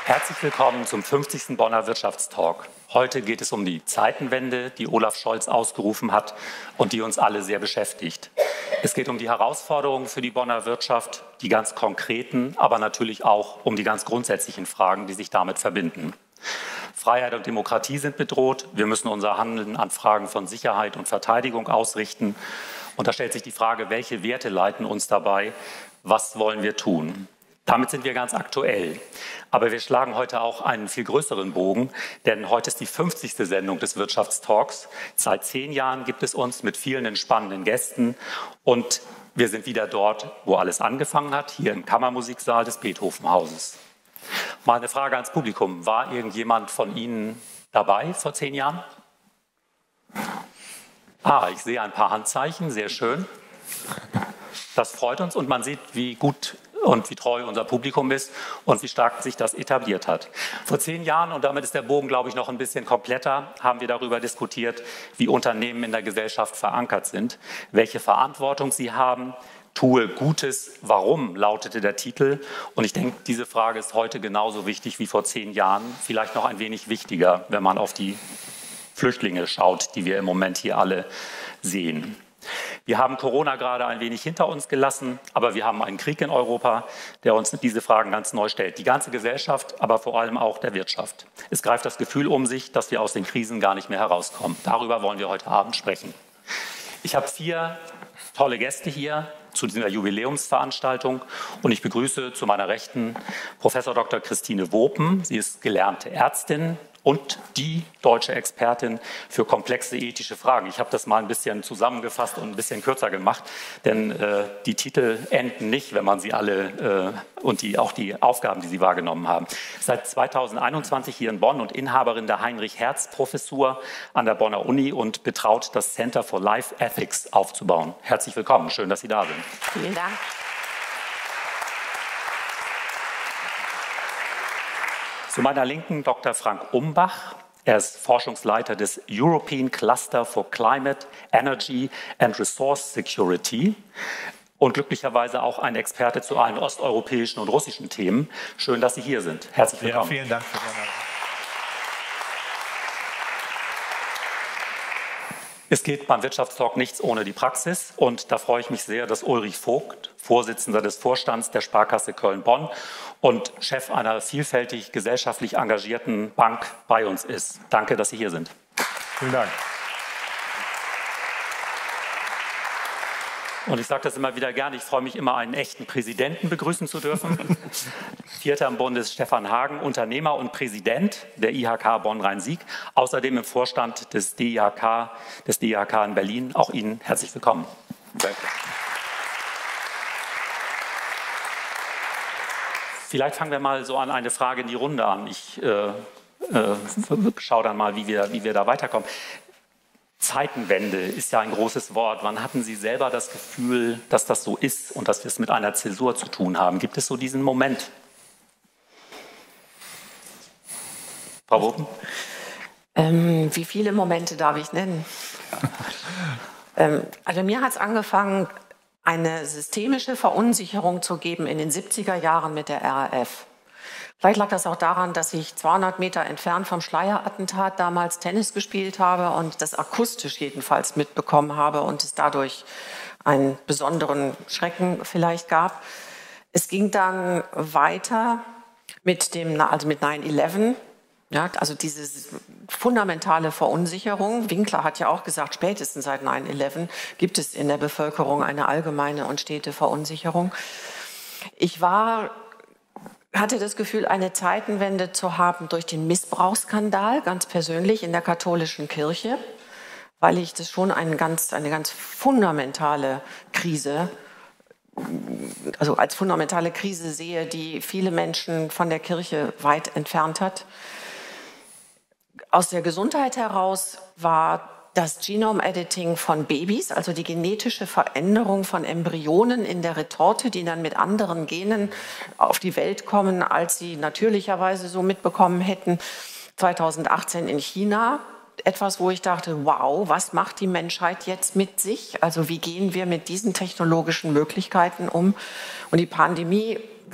Herzlich willkommen zum 50. Bonner Wirtschaftstalk. Heute geht es um die Zeitenwende, die Olaf Scholz ausgerufen hat und die uns alle sehr beschäftigt. Es geht um die Herausforderungen für die Bonner Wirtschaft, die ganz konkreten, aber natürlich auch um die ganz grundsätzlichen Fragen, die sich damit verbinden. Freiheit und Demokratie sind bedroht. Wir müssen unser Handeln an Fragen von Sicherheit und Verteidigung ausrichten. Und da stellt sich die Frage, welche Werte leiten uns dabei? Was wollen wir tun? Damit sind wir ganz aktuell. Aber wir schlagen heute auch einen viel größeren Bogen, denn heute ist die 50. Sendung des Wirtschaftstalks. Seit 10 Jahren gibt es uns mit vielen spannenden Gästen und wir sind wieder dort, wo alles angefangen hat, hier im Kammermusiksaal des Beethoven-Hauses. Mal eine Frage ans Publikum. War irgendjemand von Ihnen dabei vor 10 Jahren? Ich sehe ein paar Handzeichen, sehr schön. Das freut uns und man sieht, wie gut und wie treu unser Publikum ist und wie stark sich das etabliert hat. Vor 10 Jahren, und damit ist der Bogen, glaube ich, noch ein bisschen kompletter, haben wir darüber diskutiert, wie Unternehmen in der Gesellschaft verankert sind, welche Verantwortung sie haben. Tue Gutes, warum, lautete der Titel. Und ich denke, diese Frage ist heute genauso wichtig wie vor 10 Jahren, vielleicht noch ein wenig wichtiger, wenn man auf die Flüchtlinge schaut, die wir im Moment hier alle sehen. Wir haben Corona gerade ein wenig hinter uns gelassen, aber wir haben einen Krieg in Europa, der uns diese Fragen ganz neu stellt. Die ganze Gesellschaft, aber vor allem auch der Wirtschaft. Es greift das Gefühl um sich, dass wir aus den Krisen gar nicht mehr herauskommen. Darüber wollen wir heute Abend sprechen. Ich habe 4 tolle Gäste hier zu dieser Jubiläumsveranstaltung und ich begrüße zu meiner Rechten Professor Dr. Christine Wopen. Sie ist gelernte Ärztin und die deutsche Expertin für komplexe ethische Fragen. Ich habe das mal ein bisschen zusammengefasst und ein bisschen kürzer gemacht, denn die Titel enden nicht, wenn man sie alle und auch die Aufgaben, die sie wahrgenommen haben. Seit 2021 hier in Bonn und Inhaberin der Heinrich-Hertz-Professur an der Bonner Uni und betraut, das Center for Life Ethics aufzubauen. Herzlich willkommen, schön, dass Sie da sind. Vielen Dank. Zu meiner Linken Dr. Frank Umbach. Er ist Forschungsleiter des European Cluster for Climate, Energy and Resource Security und glücklicherweise auch ein Experte zu allen osteuropäischen und russischen Themen. Schön, dass Sie hier sind. Herzlich willkommen. Ja, vielen Dank für die Einladung. Es geht beim Wirtschaftstalk nichts ohne die Praxis und da freue ich mich sehr, dass Ulrich Vogt, Vorsitzender des Vorstands der Sparkasse Köln-Bonn und Chef einer vielfältig gesellschaftlich engagierten Bank bei uns ist. Danke, dass Sie hier sind. Vielen Dank. Und ich sage das immer wieder gerne, ich freue mich immer, einen echten Präsidenten begrüßen zu dürfen. Vierter im Bund ist Stefan Hagen, Unternehmer und Präsident der IHK Bonn-Rhein-Sieg, außerdem im Vorstand des DIHK in Berlin. Auch Ihnen herzlich willkommen. Danke. Vielleicht fangen wir mal so an eine Frage in die Runde an. Ich schaue dann mal, wie wir da weiterkommen. Zeitenwende ist ja ein großes Wort. Wann hatten Sie selber das Gefühl, dass das so ist und dass wir es mit einer Zäsur zu tun haben? Gibt es so diesen Moment? Frau Wopen? Wie viele Momente darf ich nennen? Also mir hat es angefangen, eine systemische Verunsicherung zu geben in den 70er Jahren mit der RAF. Vielleicht lag das auch daran, dass ich 200 Meter entfernt vom Schleyer-Attentat damals Tennis gespielt habe und das akustisch jedenfalls mitbekommen habe und es dadurch einen besonderen Schrecken vielleicht gab. Es ging dann weiter mit 9/11. Ja, also diese fundamentale Verunsicherung. Winkler hat ja auch gesagt, spätestens seit 9/11 gibt es in der Bevölkerung eine allgemeine und stete Verunsicherung. Ich hatte das Gefühl, eine Zeitenwende zu haben durch den Missbrauchsskandal, ganz persönlich in der katholischen Kirche, weil ich das schon eine ganz fundamentale Krise, also als fundamentale Krise sehe, die viele Menschen von der Kirche weit entfernt hat. Aus der Gesundheit heraus war das Genome-Editing von Babys, also die genetische Veränderung von Embryonen in der Retorte, die dann mit anderen Genen auf die Welt kommen, als sie natürlicherweise so mitbekommen hätten, 2018 in China. Etwas, wo ich dachte, wow, was macht die Menschheit jetzt mit sich? Also wie gehen wir mit diesen technologischen Möglichkeiten um? Und die Pandemie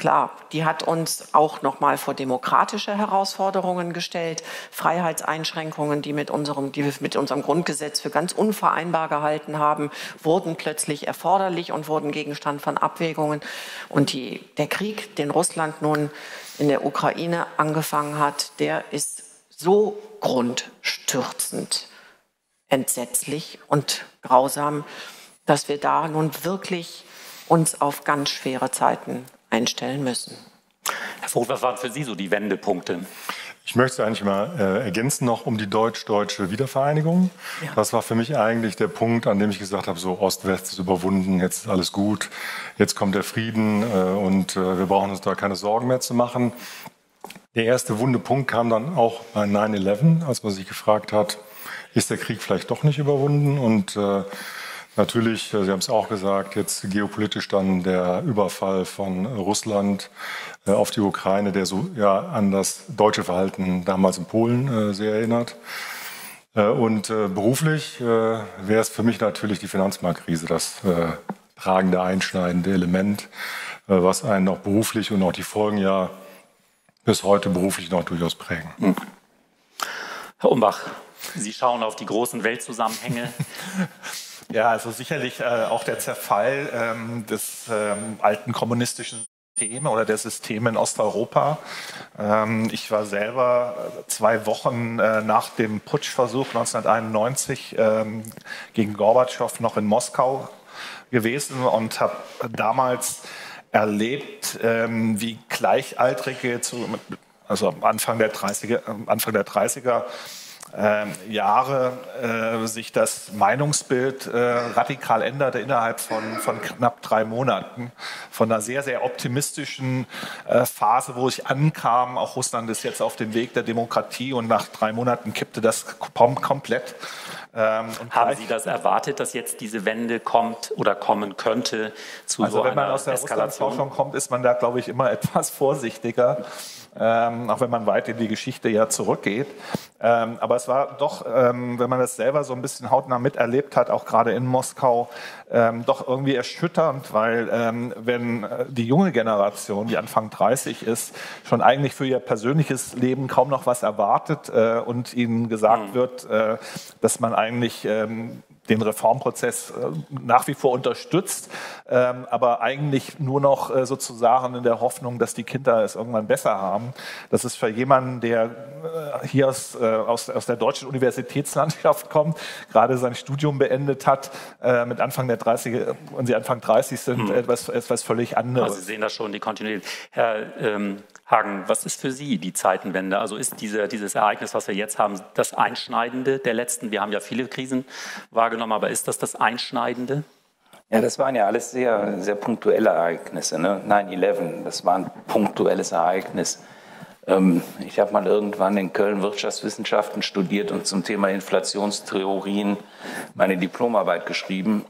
Klar, die hat uns auch noch mal vor demokratische Herausforderungen gestellt. Freiheitseinschränkungen, die wir mit unserem Grundgesetz für ganz unvereinbar gehalten haben, wurden plötzlich erforderlich und wurden Gegenstand von Abwägungen. Und der Krieg, den Russland nun in der Ukraine angefangen hat, der ist so grundstürzend, entsetzlich und grausam, dass wir da nun wirklich uns auf ganz schwere Zeiten einstellen müssen. Herr Vogt, was waren für Sie so die Wendepunkte? Ich möchte eigentlich mal ergänzen noch um die deutsch-deutsche Wiedervereinigung. Ja. Das war für mich eigentlich der Punkt, an dem ich gesagt habe, so Ost-West ist überwunden, jetzt ist alles gut, jetzt kommt der Frieden und wir brauchen uns da keine Sorgen mehr zu machen. Der erste wunde Punkt kam dann auch bei 9/11, als man sich gefragt hat, ist der Krieg vielleicht doch nicht überwunden? Und natürlich, Sie haben es auch gesagt, jetzt geopolitisch dann der Überfall von Russland auf die Ukraine, der so ja an das deutsche Verhalten damals in Polen sehr erinnert. Und beruflich wäre es für mich natürlich die Finanzmarktkrise, das tragende, einschneidende Element, was einen auch beruflich und auch die Folgen ja bis heute beruflich noch durchaus prägen. Herr Umbach, Sie schauen auf die großen Weltzusammenhänge. Ja, also sicherlich auch der Zerfall des alten kommunistischen Systems oder der Systeme in Osteuropa. Ich war selber 2 Wochen nach dem Putschversuch 1991 gegen Gorbatschow noch in Moskau gewesen und habe damals erlebt, wie Gleichaltrige, also am Anfang der 30er Jahre sich das Meinungsbild radikal änderte innerhalb von knapp 3 Monaten. Von einer sehr, sehr optimistischen Phase, wo ich ankam, auch Russland ist jetzt auf dem Weg der Demokratie und nach 3 Monaten kippte das komplett. Haben Sie das erwartet, dass jetzt diese Wende kommt oder kommen könnte zu so einer Eskalation? Also wenn man aus der Russlandforschung kommt, ist man da, glaube ich, immer etwas vorsichtiger. Auch wenn man weit in die Geschichte ja zurückgeht. Aber es war doch, wenn man das selber so ein bisschen hautnah miterlebt hat, auch gerade in Moskau, doch irgendwie erschütternd, weil wenn die junge Generation, die Anfang 30 ist, schon eigentlich für ihr persönliches Leben kaum noch was erwartet und ihnen gesagt wird, dass man eigentlich den Reformprozess nach wie vor unterstützt, aber eigentlich nur noch sozusagen in der Hoffnung, dass die Kinder es irgendwann besser haben. Das ist für jemanden, der hier aus der deutschen Universitätslandschaft kommt, gerade sein Studium beendet hat, mit Anfang der 30er, wenn Sie Anfang 30 sind, etwas völlig anderes. Also Sie sehen da schon die Kontinuität. Herr Hagen, was ist für Sie die Zeitenwende? Also ist dieses Ereignis, was wir jetzt haben, das Einschneidende der letzten? Wir haben ja viele Krisen wahrgenommen, aber ist das Einschneidende? Ja, das waren ja alles sehr, sehr punktuelle Ereignisse. Ne? 9/11, das war ein punktuelles Ereignis. Ich habe mal irgendwann in Köln Wirtschaftswissenschaften studiert und zum Thema Inflationstheorien meine Diplomarbeit geschrieben.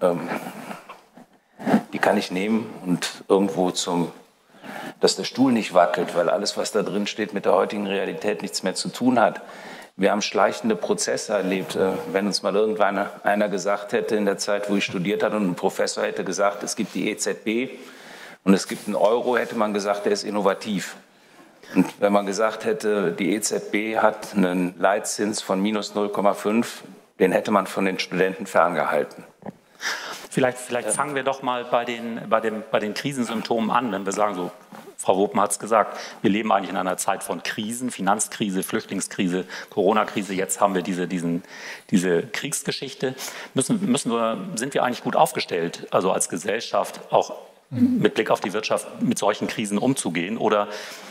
Die kann ich nehmen und irgendwo dass der Stuhl nicht wackelt, weil alles, was da drin steht, mit der heutigen Realität nichts mehr zu tun hat. Wir haben schleichende Prozesse erlebt. Wenn uns mal irgendwann einer gesagt hätte in der Zeit, wo ich studiert habe und ein Professor hätte gesagt, es gibt die EZB und es gibt einen Euro, hätte man gesagt, der ist innovativ. Und wenn man gesagt hätte, die EZB hat einen Leitzins von minus 0,5, den hätte man von den Studenten ferngehalten. Vielleicht fangen wir doch mal bei den Krisensymptomen an, wenn wir sagen, so, Frau Wopen hat es gesagt, wir leben eigentlich in einer Zeit von Krisen, Finanzkrise, Flüchtlingskrise, Corona-Krise, jetzt haben wir diese Kriegsgeschichte. Sind wir eigentlich gut aufgestellt, also als Gesellschaft, auch mit Blick auf die Wirtschaft, mit solchen Krisen umzugehen? Oder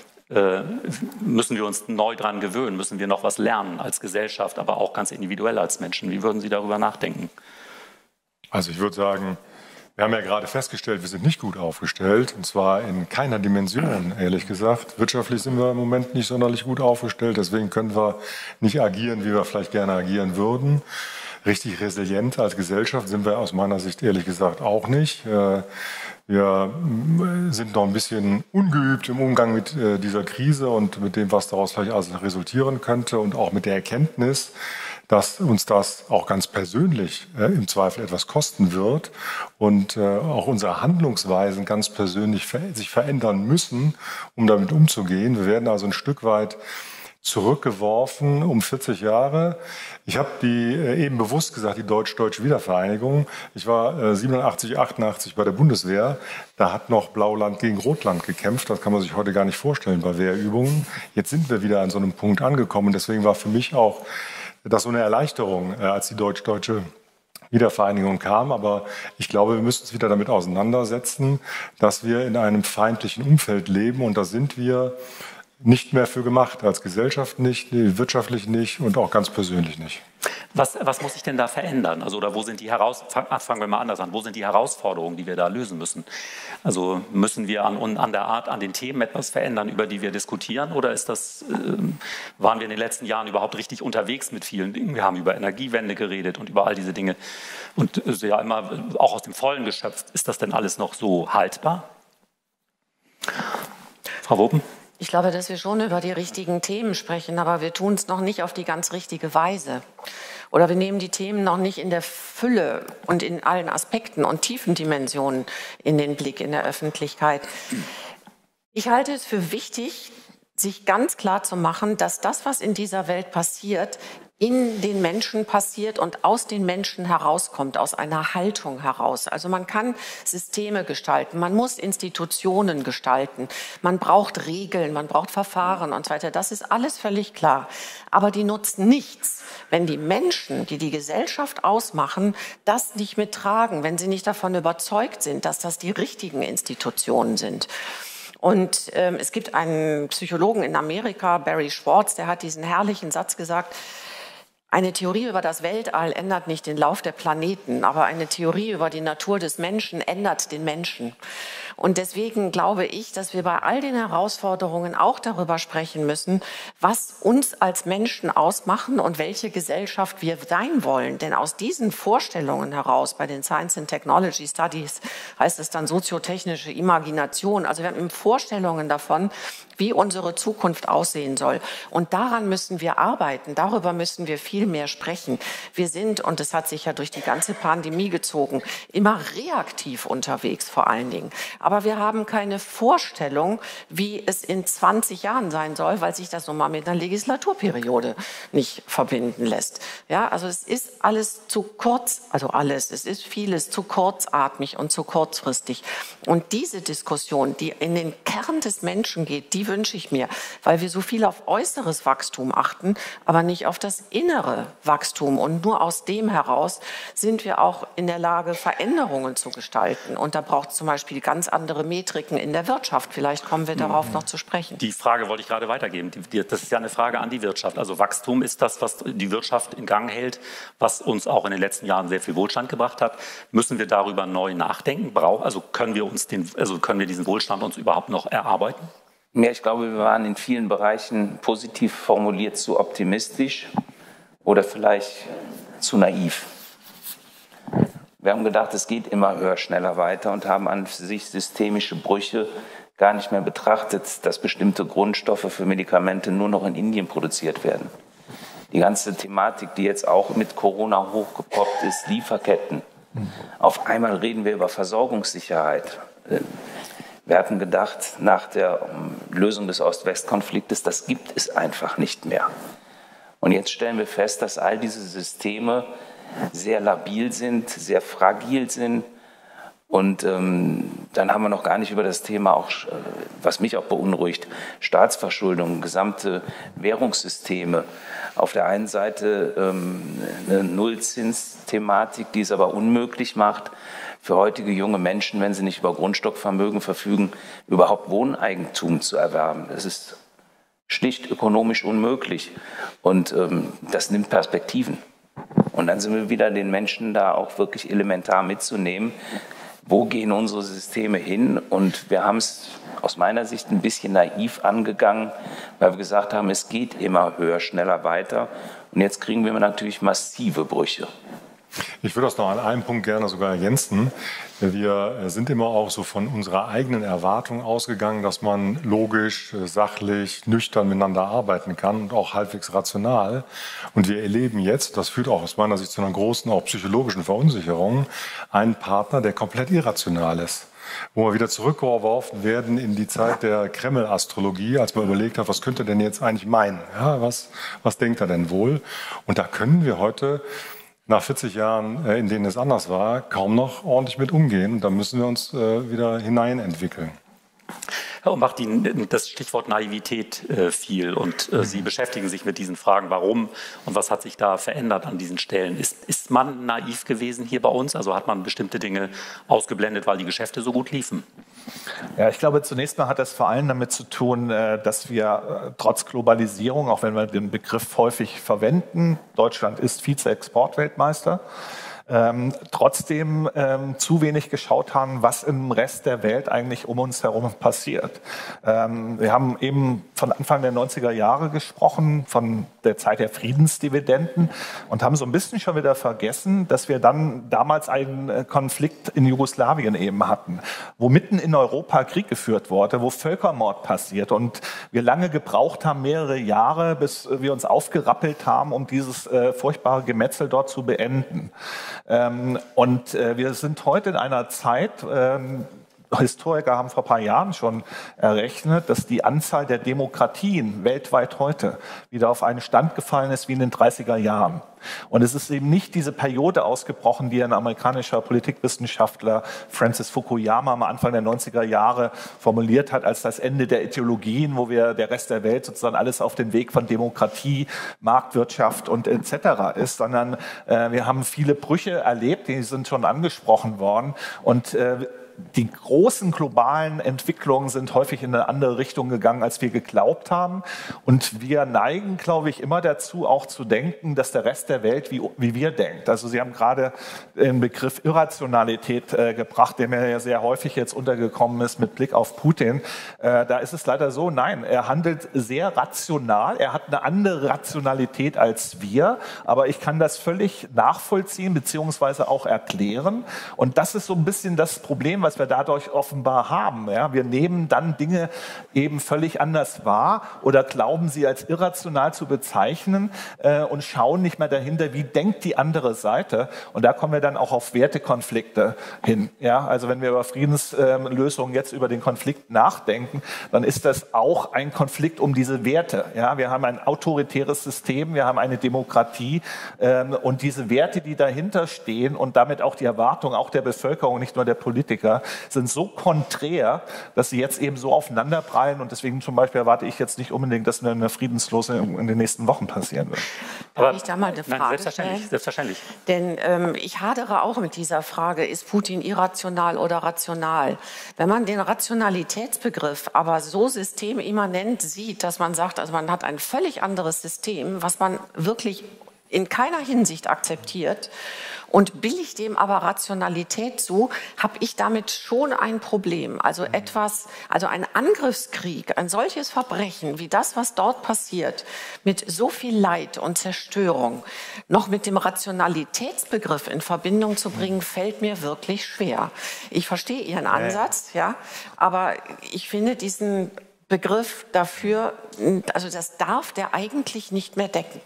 müssen wir uns neu dran gewöhnen? Müssen wir noch was lernen als Gesellschaft, aber auch ganz individuell als Menschen? Wie würden Sie darüber nachdenken? Also ich würde sagen, wir haben ja gerade festgestellt, wir sind nicht gut aufgestellt, und zwar in keiner Dimension, ehrlich gesagt. Wirtschaftlich sind wir im Moment nicht sonderlich gut aufgestellt, deswegen können wir nicht agieren, wie wir vielleicht gerne agieren würden. Richtig resilient als Gesellschaft sind wir aus meiner Sicht ehrlich gesagt auch nicht. Wir sind noch ein bisschen ungeübt im Umgang mit dieser Krise und mit dem, was daraus vielleicht also resultieren könnte und auch mit der Erkenntnis, dass uns das auch ganz persönlich im Zweifel etwas kosten wird und auch unsere Handlungsweisen ganz persönlich sich verändern müssen, um damit umzugehen. Wir werden also ein Stück weit zurückgeworfen um 40 Jahre. Ich habe die eben bewusst gesagt, die deutsch-deutsche Wiedervereinigung. Ich war 87, 88 bei der Bundeswehr. Da hat noch Blauland gegen Rotland gekämpft. Das kann man sich heute gar nicht vorstellen bei Wehrübungen. Jetzt sind wir wieder an so einem Punkt angekommen. Deswegen war für mich auch das so eine Erleichterung, als die deutsch-deutsche Wiedervereinigung kam. Aber ich glaube, wir müssen uns wieder damit auseinandersetzen, dass wir in einem feindlichen Umfeld leben. Und da sind wir nicht mehr für gemacht, als Gesellschaft nicht, wirtschaftlich nicht und auch ganz persönlich nicht. Was muss sich denn da verändern? Also, oder wo sind die fangen wir mal anders an, wo sind die Herausforderungen, die wir da lösen müssen? Also müssen wir an der Art, an den Themen etwas verändern, über die wir diskutieren? Oder waren wir in den letzten Jahren überhaupt richtig unterwegs mit vielen Dingen? Wir haben über Energiewende geredet und über all diese Dinge. Und ja immer auch aus dem Vollen geschöpft. Ist das denn alles noch so haltbar? Frau Wopen? Ich glaube, dass wir schon über die richtigen Themen sprechen, aber wir tun es noch nicht auf die ganz richtige Weise. Oder wir nehmen die Themen noch nicht in der Fülle und in allen Aspekten und tiefen Dimensionen in den Blick in der Öffentlichkeit. Ich halte es für wichtig, sich ganz klar zu machen, dass das, was in dieser Welt passiert, in den Menschen passiert und aus den Menschen herauskommt, aus einer Haltung heraus. Also man kann Systeme gestalten, man muss Institutionen gestalten, man braucht Regeln, man braucht Verfahren und so weiter. Das ist alles völlig klar. Aber die nutzen nichts, wenn die Menschen, die die Gesellschaft ausmachen, das nicht mittragen, wenn sie nicht davon überzeugt sind, dass das die richtigen Institutionen sind. Und es gibt einen Psychologen in Amerika, Barry Schwartz, der hat diesen herrlichen Satz gesagt: Eine Theorie über das Weltall ändert nicht den Lauf der Planeten, aber eine Theorie über die Natur des Menschen ändert den Menschen. Und deswegen glaube ich, dass wir bei all den Herausforderungen auch darüber sprechen müssen, was uns als Menschen ausmachen und welche Gesellschaft wir sein wollen. Denn aus diesen Vorstellungen heraus, bei den Science and Technology Studies heißt es dann soziotechnische Imagination, also wir haben eben Vorstellungen davon, wie unsere Zukunft aussehen soll. Und daran müssen wir arbeiten, darüber müssen wir viel mehr sprechen. Wir sind, und das hat sich ja durch die ganze Pandemie gezogen, immer reaktiv unterwegs vor allen Dingen. Aber wir haben keine Vorstellung, wie es in 20 Jahren sein soll, weil sich das nun mal mit einer Legislaturperiode nicht verbinden lässt. Ja, also es ist alles zu kurz, es ist vieles zu kurzatmig und zu kurzfristig. Und diese Diskussion, die in den Kern des Menschen geht, die wünsche ich mir, weil wir so viel auf äußeres Wachstum achten, aber nicht auf das innere Wachstum. Und nur aus dem heraus sind wir auch in der Lage, Veränderungen zu gestalten. Und da braucht es zum Beispiel ganz andere Metriken in der Wirtschaft. Vielleicht kommen wir darauf noch zu sprechen. Die Frage wollte ich gerade weitergeben. Das ist ja eine Frage an die Wirtschaft. Also Wachstum ist das, was die Wirtschaft in Gang hält, was uns auch in den letzten Jahren sehr viel Wohlstand gebracht hat. Müssen wir darüber neu nachdenken? Also können wir diesen Wohlstand uns überhaupt noch erarbeiten? Ja, ich glaube, wir waren in vielen Bereichen positiv formuliert zu optimistisch oder vielleicht zu naiv. Wir haben gedacht, es geht immer höher, schneller weiter und haben an sich systemische Brüche gar nicht mehr betrachtet, dass bestimmte Grundstoffe für Medikamente nur noch in Indien produziert werden. Die ganze Thematik, die jetzt auch mit Corona hochgepoppt ist, Lieferketten. Auf einmal reden wir über Versorgungssicherheit. Wir hatten gedacht, nach der Lösung des Ost-West-Konfliktes, das gibt es einfach nicht mehr. Und jetzt stellen wir fest, dass all diese Systeme sehr labil sind, sehr fragil sind. Und dann haben wir noch gar nicht über das Thema, auch, was mich auch beunruhigt, Staatsverschuldung, gesamte Währungssysteme. Auf der einen Seite eine Nullzinsthematik, die es aber unmöglich macht, für heutige junge Menschen, wenn sie nicht über Grundstockvermögen verfügen, überhaupt Wohneigentum zu erwerben. Das ist schlicht ökonomisch unmöglich. Und das nimmt Perspektiven. Und dann sind wir wieder den Menschen da auch wirklich elementar mitzunehmen. Wo gehen unsere Systeme hin? Und wir haben es aus meiner Sicht ein bisschen naiv angegangen, weil wir gesagt haben, es geht immer höher, schneller weiter. Und jetzt kriegen wir natürlich massive Brüche. Ich würde das noch an einem Punkt gerne sogar ergänzen. Wir sind immer auch so von unserer eigenen Erwartung ausgegangen, dass man logisch, sachlich, nüchtern miteinander arbeiten kann und auch halbwegs rational. Und wir erleben jetzt, das führt auch aus meiner Sicht zu einer großen, auch psychologischen Verunsicherung, einen Partner, der komplett irrational ist. Wo wir wieder zurückgeworfen werden in die Zeit der Kreml-Astrologie, als man überlegt hat, was könnte er denn jetzt eigentlich meinen? Ja, was denkt er denn wohl? Und da können wir heute nach 40 Jahren, in denen es anders war, kaum noch ordentlich mit umgehen. Und da müssen wir uns wieder hineinentwickeln. Herr Umbach, das Stichwort Naivität fiel und Sie beschäftigen sich mit diesen Fragen, warum und was hat sich da verändert an diesen Stellen. Ist man naiv gewesen hier bei uns? Also hat man bestimmte Dinge ausgeblendet, weil die Geschäfte so gut liefen? Ja, ich glaube, zunächst mal hat das vor allem damit zu tun, dass wir trotz Globalisierung, auch wenn wir den Begriff häufig verwenden, Deutschland ist Vize-Exportweltmeister, trotzdem zu wenig geschaut haben, was im Rest der Welt eigentlich um uns herum passiert. Wir haben eben von Anfang der 90er Jahre gesprochen, von der Zeit der Friedensdividenden und haben so ein bisschen schon wieder vergessen, dass wir dann damals einen Konflikt in Jugoslawien eben hatten, wo mitten in Europa Krieg geführt wurde, wo Völkermord passiert und wir lange gebraucht haben, mehrere Jahre, bis wir uns aufgerappelt haben, um dieses furchtbare Gemetzel dort zu beenden. Und wir sind heute in einer Zeit, Historiker haben vor ein paar Jahren schon errechnet, dass die Anzahl der Demokratien weltweit heute wieder auf einen Stand gefallen ist wie in den 30er Jahren. Und es ist eben nicht diese Periode ausgebrochen, die ein amerikanischer Politikwissenschaftler Francis Fukuyama am Anfang der 90er Jahre formuliert hat, als das Ende der Ideologien, wo wir der Rest der Welt sozusagen alles auf den Weg von Demokratie, Marktwirtschaft und etc. ist, sondern wir haben viele Brüche erlebt, die sind schon angesprochen worden und die großen globalen Entwicklungen sind häufig in eine andere Richtung gegangen, als wir geglaubt haben. Und wir neigen, glaube ich, immer dazu, auch zu denken, dass der Rest der Welt wie wir denkt. Also Sie haben gerade den Begriff Irrationalität gebracht, der mir ja sehr häufig jetzt untergekommen ist mit Blick auf Putin. Da ist es leider so, nein, er handelt sehr rational. Er hat eine andere Rationalität als wir. Aber ich kann das völlig nachvollziehen beziehungsweise auch erklären. Und das ist so ein bisschen das Problem, was wir dadurch offenbar haben. Ja, wir nehmen dann Dinge eben völlig anders wahr oder glauben sie als irrational zu bezeichnen und schauen nicht mehr dahinter, wie denkt die andere Seite. Und da kommen wir dann auch auf Wertekonflikte hin. Ja, also wenn wir über Friedenslösungen jetzt über den Konflikt nachdenken, dann ist das auch ein Konflikt um diese Werte. Ja, wir haben ein autoritäres System, wir haben eine Demokratie und diese Werte, die dahinter stehen und damit auch die Erwartungen auch der Bevölkerung, nicht nur der Politiker, sind so konträr, dass sie jetzt eben so aufeinanderprallen und deswegen zum Beispiel erwarte ich jetzt nicht unbedingt, dass eine Friedenslösung in den nächsten Wochen passieren wird. Darf ich da mal eine Frage stellen? Selbstverständlich. Denn ich hadere auch mit dieser Frage, ist Putin irrational oder rational? Wenn man den Rationalitätsbegriff aber so systemimmanent sieht, dass man sagt, also man hat ein völlig anderes System, was man wirklich in keiner Hinsicht akzeptiert und billigt dem aber Rationalität zu, habe ich damit schon ein Problem. Also ein Angriffskrieg, ein solches Verbrechen wie das, was dort passiert, mit so viel Leid und Zerstörung, noch mit dem Rationalitätsbegriff in Verbindung zu bringen, fällt mir wirklich schwer. Ich verstehe Ihren Ansatz, ja, aber ich finde diesen Begriff dafür, also das darf der eigentlich nicht mehr decken.